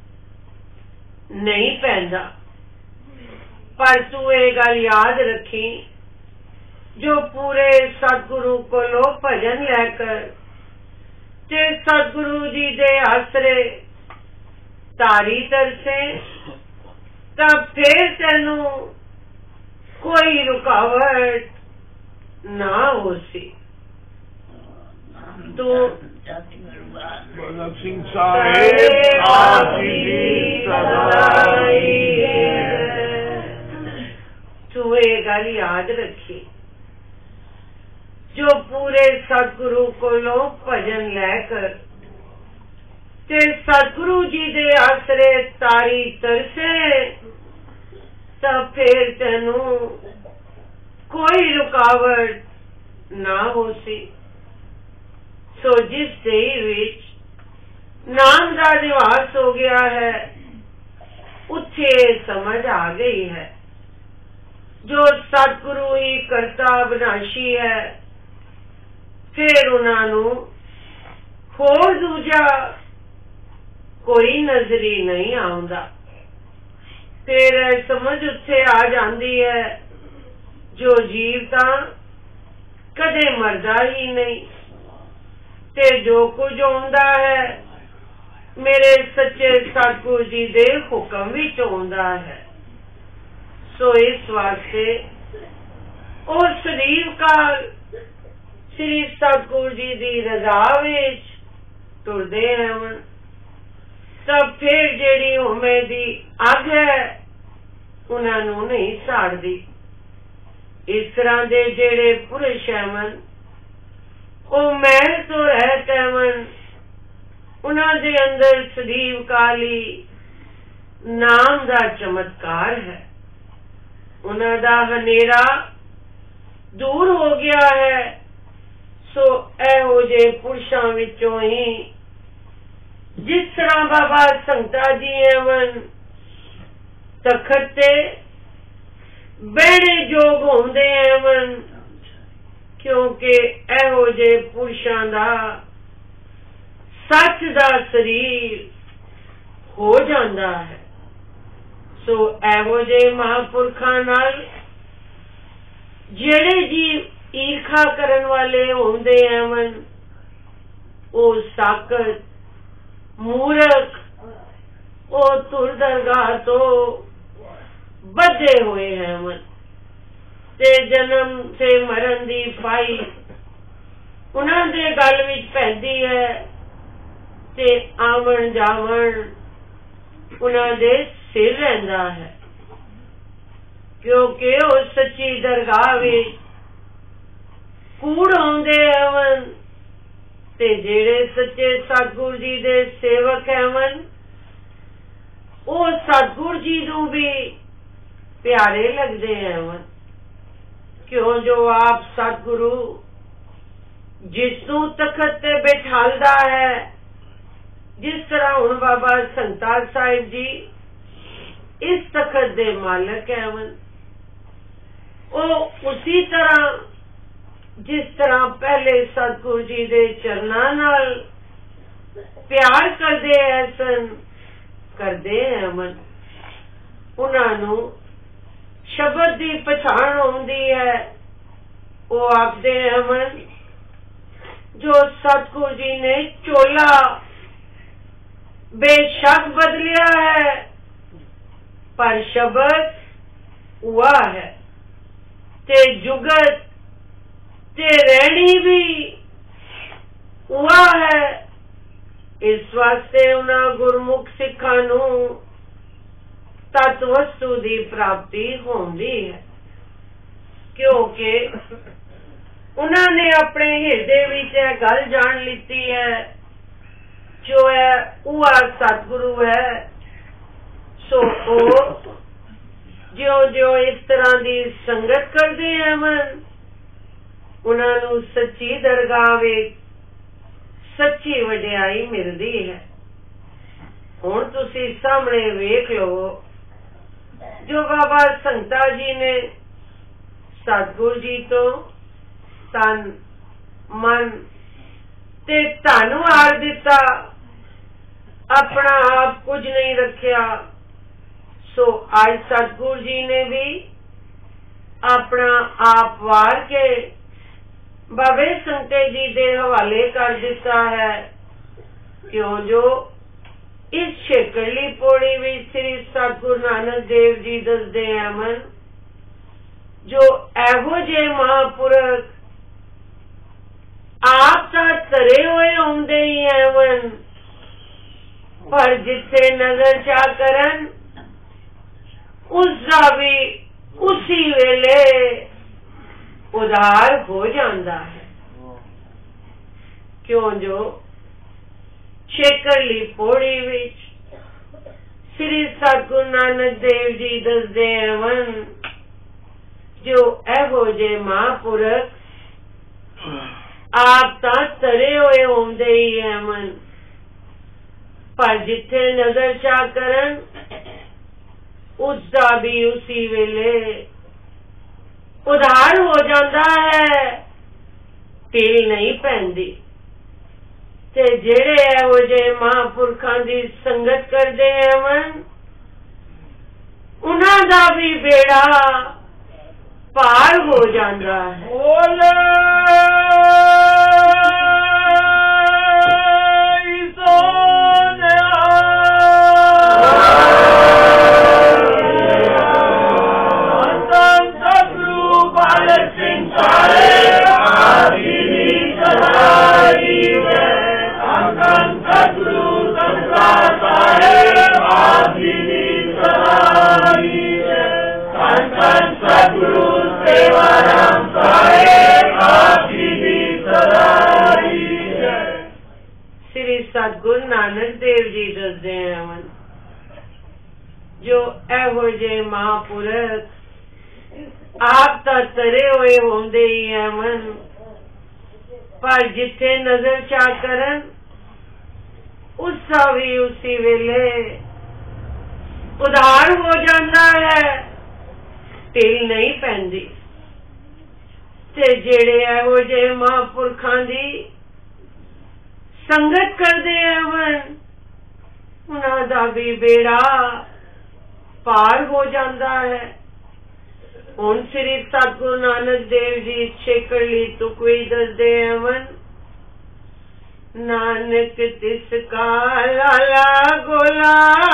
नहीं पैंदा। पर तू ये गल याद रखी, जो पूरे सतगुरु कोलों भजन लैकर ते सतगुरु जी दे आसरे तारी तरसे तां फिर तेनू कोई रुकावट ना हो सी। तो सिंह साहेब तू ये गल याद रखी, जो पूरे सतगुरु कोलों भजन लैकर ते सतगुरु जी दे आसरे तारी तरसे तां फिर तेनू कोई रुकावट ना हो सी। सो जिस देह विच नाम दा निवास हो गया है, उत्थे समझ आ गई है, जो सतगुरु ही करता विनाशी है। फिर उन्होंने होर दूजा कोई नजरी नहीं आउंदा। फिर समझ उत्थे आ जाती है, जो जीव तां कदे मरदा ही नहीं ते जो कुछ आउंदा है मेरे सच्चे सतगुरु जी दे हुक्म विच आउंदा है। सो इस वास्ते और शरीफ काल श्री सतगुरु जी दी रजा विच तुरदे हवन, तब फिर जेड़ी होमे दी अग है उन्हां नूं नहीं साड़दी। इस तरह दे जेड़े पुरुष हवन ओ महल तो रहत हवन, उन्हां दे अंदर सदैव काली नाम दा चमत्कार है। उन्हां दा हनेरा दूर हो गया है। सो एहो जे पुरुषां विचों ही जिस तरह बाबा संगता जी हवन तखत ते बहने जोग होंदे हवन, क्योंकि एहो जे पुरुषां दा सच दा शरीर हो जांदा है। सो एहो जे महापुरखां नाल जेड़े जीव ईर्खा करन वाले होंदे हवन, ओ साकत मूर्ख ओ तुर दरगाह तो बधे हुए हवन ते जन्म से मरण दी पाई उन्हां दे गल विच पैंदी है ते आवन जावन उन्हां दे सिर रहिंदा है, क्योंकि ओ सच्ची दरगाह विच कूड़ होंदे हवन ते जेड़े सच्चे सतगुरु जी दे सेवक हवन ओ सतगुरु जी नूं भी प्यारे लगदे हवन, क्यों जो आप सतगुरु जिसनूं तखत ते बिठालदा है, जिस तरह हुण बाबा संगता साहिब जी इस तखत दे मालक हवन, ओ उसी तरह जिस तरह पहले सतगुरु जी दे चरनां नाल प्यार करदे ऐसन करदे हवन। उन्हां नूं शब्द दी पछाण होंदी है। वो आखदे हवन जो सतगुरु जी ने चोला बेशक बदलिया है, पर शब्द हुआ है ते जुगत ते रहनी भी हुआ है। इस वास्ते उन्हां गुरमुख सिखां नूं तत वस्तु दी प्राप्ति होंदी है, क्योंकि उन्हां ने अपने हिरदे विच यह गल जान लीती है जो है उहा सतगुरु है। सो ज्यों ज्यों इस तरह की संगत करते हैं मन उन्होंने सच्ची दरगाह विच सच्ची वडियाई मिलती है। हुण तुसी सामने वेख लो जो बाबा संगता जी ने सतगुरु जी तो तन मन ते धन वार दिता, अपना आप कुछ नहीं रखिया। सो आज सतगुरु जी ने भी अपना आप वार के बाबे संते जी दे हवाले कर दिता है, क्यों जो इस शेकरली पौड़ी विच श्री सतगुरु नानक देव जी दसदे हैं मन जो एहो जे महापुरख आप तां तरे हुए आउंदे ही हैं मन, पर जिथे नजर चा करन उसका भी उसी वेले उधार हो जाता है। क्यों जो शेकरली पौड़ी विच श्री सतगुरु नानक देव जी दसदे हवन जो एहो जे महापुरख आप तां तरे हुए होंदे ही हैं मन, पर जिथे नजर चा करन उसका भी उसी वेले उधार हो जाता है, ढील नहीं पैंदी। ते जेड़े एहो जे महापुरखां दी संगत करदे हवन उन्हां दा भी बेड़ा पार हो जाता है। सोने दसदे हैं जो एहो जे महापुरख आप तो तरे हुए होंदे ही है मन, पर जिथे नजर चा करन उसका भी उसी वेले उधार हो जाता है, ढिल नहीं पैंदी। ते जेड़े एहो जे महापुरखां दी संगत करदे हैं उन्हां दा भी बेड़ा पार हो जाता है। हुण श्री सतगुरु नानक देव जी छेकड़ली तुकवी दसदे हैं, नानक तिसका लाला गोला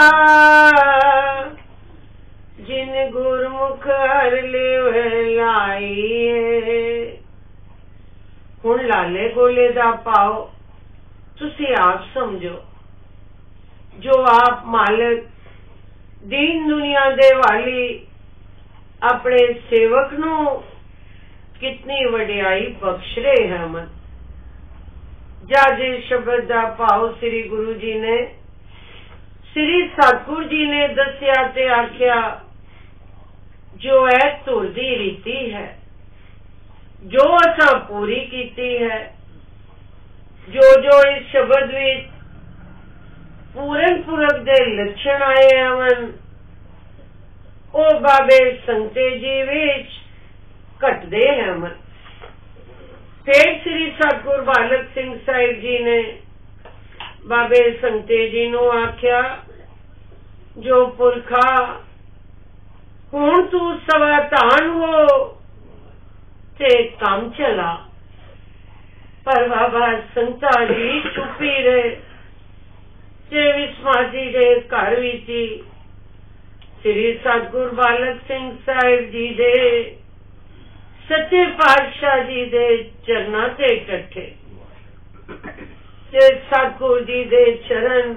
जिन गुरमुख हर ले लाइए। हुण लाले गोले दा पाओ तुसी आप समझो, जो आप मालिक दीन दुनिया दे वाली अपने सेवक नू कितनी वडियाई बख्श रहे हैं मन। जज शब्द दा भाव श्री गुरु जी ने श्री सतगुरु जी ने दसिया ते आख्या, जो है धुर दी रीति है, जो असां पूरी कीती है, जो जो इस शब्द विच पूरन पुरख दे लक्षण आए हैं ओ बाबे संते जी विच घटदे हैं मन। फिर श्री सतगुरु बालक सिंह साहिब जी ने बाबे संते जी नू आख्या, जो पुरखा हुण तू सवातान हो ते काम चला। पर बाबा संता जी चुपी रहे ते विस्मादी दे घर विच श्री सतगुरु बालक सिंह साहिब जी दे सच्चे पातशाह जी दे चरना ते इकट्ठे ते सतगुरु जी दे चरण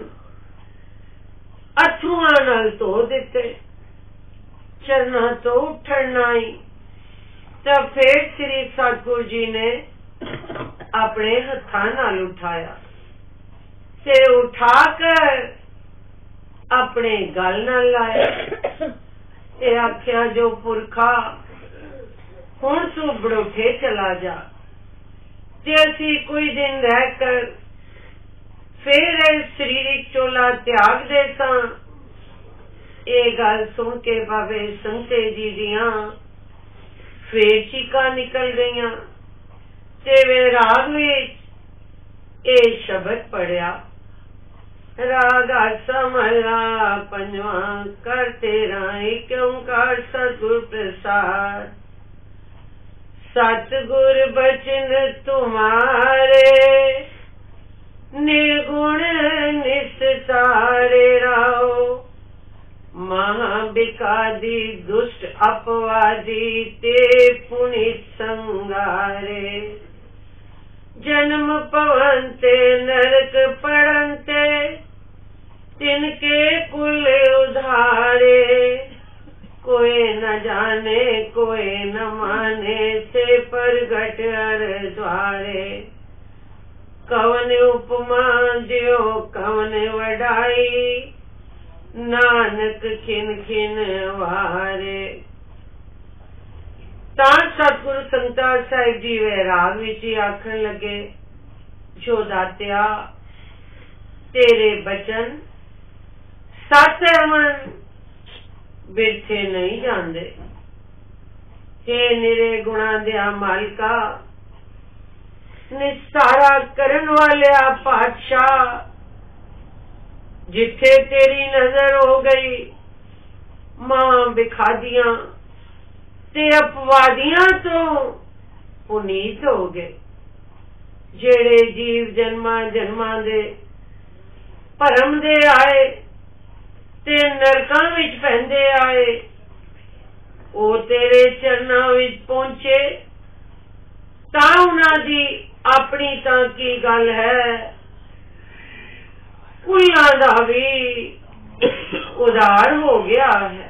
अथरुआं नाल धो दिते। चरना तो उठना ही तो फिर श्री सतगुरु जी ने अपने हत्थां नाल उठाया ते उठाकर अपने गल नाल लाया ते आख्या, जो पुरखा हुण तू बड़ोठे चला जा ते असी कोई दिन रह कर फिर शरीरिक चोला त्याग दे सां। ये गल सुन के बाबे संते जी दियां फिर चीकां निकल गईयां ते वे राग विच ये शब्द पढ़िया, राग समला पंजवा कर तेरा एक ओंकार सतगुर प्रसाद। सतगुर बचन तुम्हारे निर्गुण निस्तारे राओ। महाबिकादी दुष्ट अपवादी ते पुनित संगारे। जन्म पवनते नरक पड़नते तिनके कुल उधारे। कोई न जाने कोई न माने से प्रगट हर द्वारे। कवन उपमा ज्यो कवन वडाई नानक खिन खिन वारे। सतगुरु संता साहिब जी वैराग विच आखन लगे, जो दात्या तेरे बचन सत मन बिरथे नहीं जाते। हे निरे गुणा दिया मालिका, निस्तारा करन वाले पातशाह, जिथे तेरी नजर हो गई मां बिखादियां ते अपवादियां तो पुनीत हो गए। जेड़े जीव जन्मा जन्मा दे भरम दे आए ते नरकां विच पैंदे आए, ओ तेरे चरनां विच पहुंचे तां उन्हां दी अपनी तां की गल है, कुल्लां दा भी उधार हो गया है।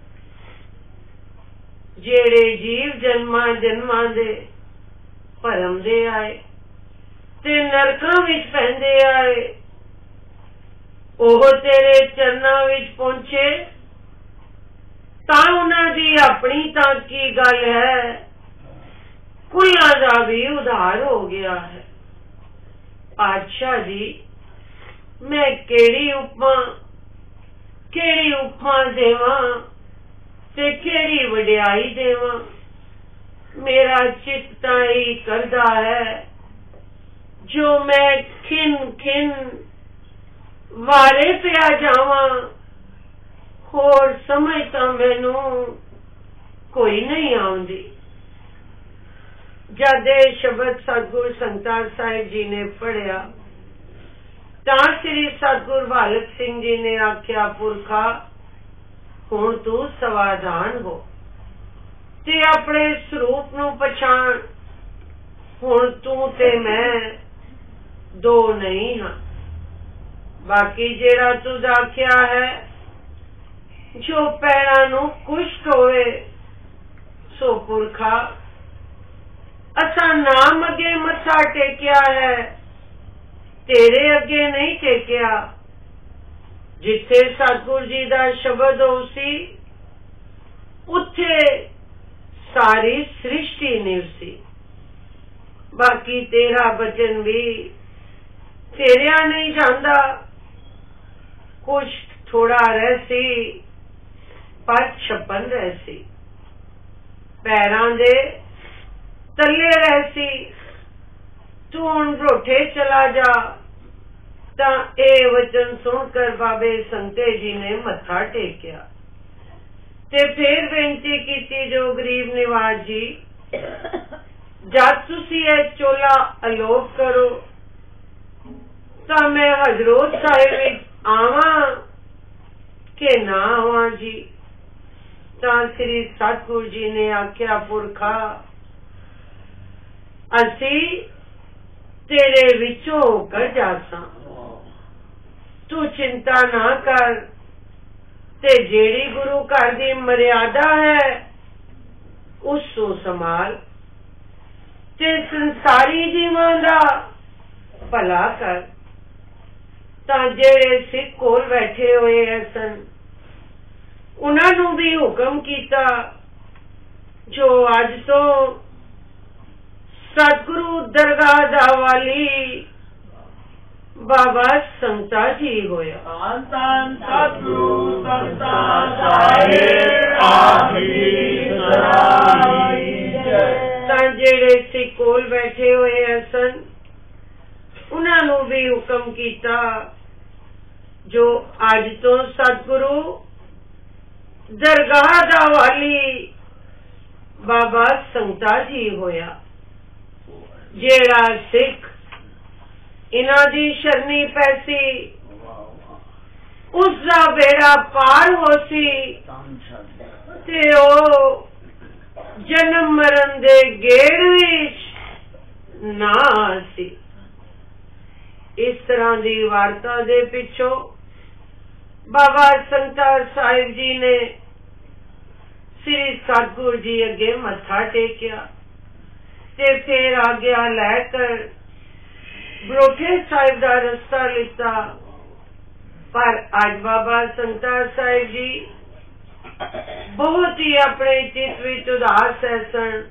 जेड़े जीव जन्मा जन्मा दे भरम दे आए ते नरकां विच पैंदे आए, ਉਹ ਤੇਰੇ ਚਰਨਾਂ ਵਿੱਚ ਪਹੁੰਚੇ ਤਾਂ ਉਹਨਾਂ ਦੀ ਆਪਣੀ ਤਾਂ ਕੀ ਗੱਲ ਹੈ, ਕੁੱਲਾਂ ਦਾ ਵੀ ਉਧਾਰ ਹੋ ਗਿਆ ਹੈ। ਪਾਤਸ਼ਾਹ ਜੀ, ਮੈਂ ਕਿਹੜੀ ਉਪਮਾ ਦੇਵਾਂ ਤੇ ਕਿਹੜੀ ਵਡਿਆਈ ਦੇਵਾਂ। ਮੇਰਾ ਚਿੱਤ ਤਾਂ ਇਹ ਕਰਦਾ ਹੈ ਜੋ ਮੈਂ ਖਿਨ ਵਾਰੇ ਪਿਆ ਜਾਵਾਂ, ਹੋਰ ਸਮਝ ਤਾਂ ਮੈਨੂੰ ਕੋਈ ਨਹੀਂ ਆਉਂਦੀ। ਜਦ ਇਹ ਸ਼ਬਦ ਸਤਿਗੁਰ ਸੰਗਤਾਂ ਸਾਹਿਬ ਜੀ ਨੇ ਪੜਿਆ ਤਾਂ ਸ੍ਰੀ ਸਤਿਗੁਰ ਬਾਲਕ ਸਿੰਘ ਜੀ ਨੇ ਆਖਿਆ, ਪੁਰਖਾ ਹੁਣ ਤੂੰ ਸਵਾਧਾਨ ਹੋ ਤੇ ਆਪਣੇ ਸਰੂਪ ਨੂੰ ਪਛਾਣ। ਹੁਣ ਤੂੰ ਤੇ ਮੈਂ ਦੋ ਨਹੀਂ ਹਾਂ। ਬਾਕੀ ਜਿਹੜਾ ਤੂੰ ਆਖਿਆ ਹੈ, ਜੋ ਪੈਰਾਂ ਨੂੰ ਕੁਸ਼ਟ ਹੋਵੇ, ਸੋ ਪੁਰਖਾ ਅਸਾਂ ਨਾਮ ਅੱਗੇ ਮੱਥਾ ਟੇਕਿਆ ਹੈ, ਤੇਰੇ ਅੱਗੇ ਨਹੀਂ ਟੇਕਿਆ। ਜਿੱਥੇ ਸਤਿਗੁਰ ਜੀ ਦਾ ਸ਼ਬਦ ਹੋ ਸੀ, ਉੱਥੇ ਸਾਰੀ ਸ੍ਰਿਸ਼ਟੀ ਨਿਵਸੀ। ਬਾਕੀ ਤੇਰਾ ਬਚਨ ਵੀ ਫੇਰਿਆ ਨਹੀਂ ਜਾਂਦਾ। ਕੁਛ ਥੋੜਾ ਰਹਿ ਸੀ, ਪਰ ਛਪਨ ਰਹਿ ਸੀ, ਪੈਰਾਂ ਦੇ ਤਲੇ ਰਹਿ ਸੀ। ਤੂੰ ਹੁਣ ਰੋਠੇ ਚਲਾ ਜਾ। ਤਾਂ ਇਹ ਵਚਨ ਸੁਣ ਕਰ ਬਾਬੇ ਸੰਤੇ ਜੀ ਨੇ ਮੱਥਾ ਟੇਕਿਆ ਤੇ ਫੇਰ ਬੇਨਤੀ ਕੀਤੀ, ਜੋ ਗਰੀਬ ਨਿਵਾਜ ਜੀ, ਜਦ ਤੁਸੀਂ ਇਹ ਚੋਲਾ ਅਲੋਪ ਕਰੋ ਤਾਂ ਮੈਂ ਹਜ਼ਰਤ ਸਾਹਿਬ ਵਿੱਚ ਆਵਾਂ ਕਿ ਨਾ ਆਵਾਂ ਜੀ। ਤਾਂ ਸ੍ਰੀ ਸਤਿਗੁਰੂ ਜੀ ਨੇ ਆਖਿਆ, ਪੁਰਖਾ ਅਸੀਂ ਤੇਰੇ ਵਿੱਚੋਂ ਹੋकर ਜਾਸਾਂ, ਤੂੰ ਚਿੰਤਾ ਨਾ ਕਰ। ਤੇ ਜਿਹੜੀ ਗੁਰੂ ਘਰ ਦੀ ਮਰਿਆਦਾ ਹੈ ਉਸ ਨੂੰ ਸੰਭਾਲ ਤੇ ਸੰਸਾਰੀ ਜੀਵਾਂ ਦਾ ਭਲਾ ਕਰ। ਤਾਂ ਜਿਹੜੇ ਸਿੱਖ ਕੋਲ ਬੈਠੇ ਹੋਏ ਸਨ, ਉਹਨਾਂ ਨੂੰ ਵੀ ਹੁਕਮ ਕੀਤਾ, ਜੋ ਅੱਜ ਤੋਂ ਸਤਿਗੁਰੂ ਦਰਗਾਹ ਦਾ ਵਾਲੀ ਬਾਬਾ ਸੰਤਾ ਜੀ ਹੋਇਆ। ਧੰਨ ਸਤਿਗੁਰੂ ਸੰਤਾਂ ਸਾਹਿਬ ਆਖੀ ਸਰਾਈ ਜੈ। ਤਾਂ ਜਿਹੜੇ ਸਿੱਖ ਕੋਲ ਬੈਠੇ ਹੋਏ ਸਨ, ਉਹਨਾਂ ਨੂੰ ਵੀ ਹੁਕਮ ਕੀਤਾ, ਜੋ ਅੱਜ ਤੋਂ ਸਤਿਗੁਰੂ ਦਰਗਾਹ ਦਾ ਵਾਲੀ ਬਾਬਾ ਸੰਤਾ ਜੀ ਹੋਇਆ। ਜਿਹੜਾ ਸਿੱਖ ਇਹਨਾਂ ਦੀ ਸ਼ਰਨੀ ਪੈਸੀ, ਉਸ ਦਾ ਬੇੜਾ ਪਾਰ ਹੋ ਸੀ ਤੇ ਉਹ ਜਨਮ ਮਰਨ ਦੇ ਗੇੜ ਵਿੱਚ ਨਾ ਸੀ। ਇਸ ਤਰ੍ਹਾਂ ਦੀ ਵਾਰਤਾ ਦੇ ਪਿੱਛੋਂ ਬਾਬਾ ਸੰਤਾ ਸਾਹਿਬ ਜੀ ਨੇ ਸ੍ਰੀ ਸਤਿਗੁਰੂ ਜੀ ਅੱਗੇ ਮੱਥਾ ਟੇਕਿਆ ਤੇ ਫਿਰ ਆਗਿਆ ਲੈ ਕਰ ਬਰੋਠੇ ਸਾਹਿਬ ਦਾ ਰਸਤਾ ਲਿੱਤਾ। ਪਰ ਅੱਜ ਬਾਬਾ ਸੰਤਾ ਸਾਹਿਬ ਜੀ ਬਹੁਤ ਹੀ ਆਪਣੇ ਚਿੱਤ ਵਿੱਚ ਉਦਾਸ ਸਨ।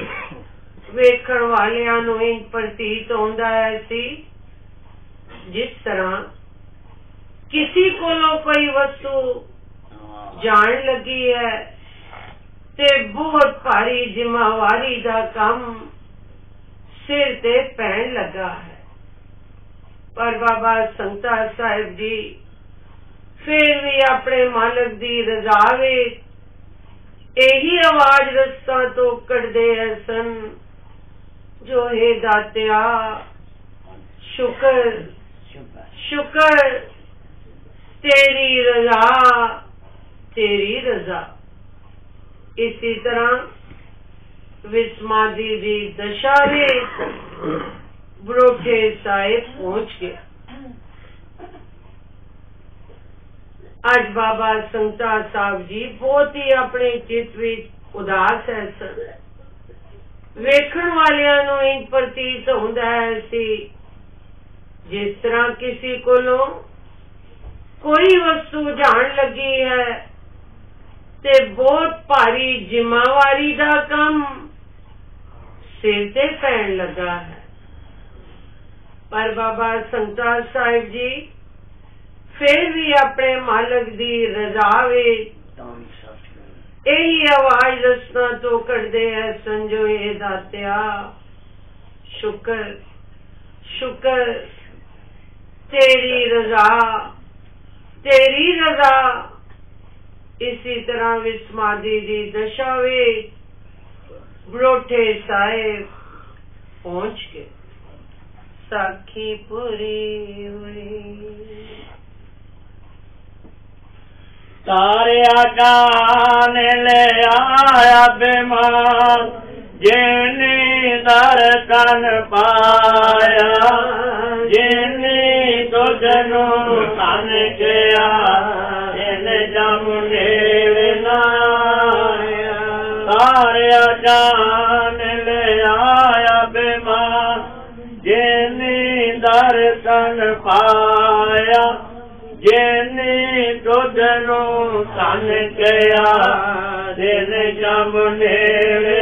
ਵੇਖਣ ਵਾਲਿਆਂ ਨੂੰ ਇੰਜ ਪ੍ਰਤੀਤ ਹੁੰਦਾ ਹੈ ਸੀ ਜਿਸ ਤਰ੍ਹਾਂ ਕਿਸੇ ਕੋਲੋਂ ਕੋਈ ਵਸਤੂ ਜਾਣ ਲੱਗੀ ਹੈ ਤੇ ਬਹੁਤ ਭਾਰੀ ਜ਼ਿੰਮੇਵਾਰੀ ਦਾ ਕੰਮ ਸਿਰ ਤੇ ਪੈਣ ਲੱਗਾ ਹੈ। ਪਰ ਬਾਬਾ ਸੰਤਾ ਸਾਹਿਬ ਜੀ ਫਿਰ ਵੀ ਆਪਣੇ ਮਾਲਕ ਦੀ ਰਜ਼ਾ ਵਿੱਚ ਇਹੀ ਆਵਾਜ਼ ਰਸਤਾ ਤੋਂ ਕੱਢਦੇ ਸਨ, ਜੋ ਹੈ ਦਾਤਿਆ ਸ਼ੁਕਰ ਸ਼ੁਕਰ, ਤੇਰੀ ਰਜ਼ਾ ਤੇਰੀ ਰਜ਼ਾ। ਇਸੇ ਤਰ੍ਹਾਂ ਵਿਸਮਾਦੀ ਦੀ ਦਸ਼ਾ ਵਿੱਚ ਬਰੋਠੇ ਸਾਹਿਬ ਪਹੁੰਚ ਗਏ। ਅੱਜ ਬਾਬਾ ਸੰਤਾ ਸਾਹਿਬ ਜੀ ਬਹੁਤ ਹੀ ਆਪਣੇ ਚਿੱਤ ਵਿੱਚ ਉਦਾਸ ਸਨ। ਵੇਖਣ ਵਾਲਿਆਂ ਨੂੰ ਇੰਜ ਪ੍ਰਤੀਤ ਹੁੰਦਾ ਸੀ ਜਿਸ ਤਰ੍ਹਾਂ ਕਿਸੇ ਕੋਲੋਂ कोई वस्तु जान लगी है ते बहुत भारी जिम्मेवारी दा काम सिर ते पैन लगा है। पर बाबा संगता साहिब जी फिर भी अपने मालक दी रजा विच यही आवाज रसना तो करते है, संजोए दात्या शुक्र शुक्र तेरी रजा तेरी रजा। इसी तरह विस्मादी दी दशा वे बरोठे साहिब पहुंच के साखी पूरी हुई। तारिया जान ले आया बीमार जिन्नी दर्शन पाया, जिन्नी तुझनु सन किया इन जमुने नाया। तारिया जान ले आया बीमार जिन्नी दर्शन पाया, जिन्नी तुझनु सन किया दिन जमुने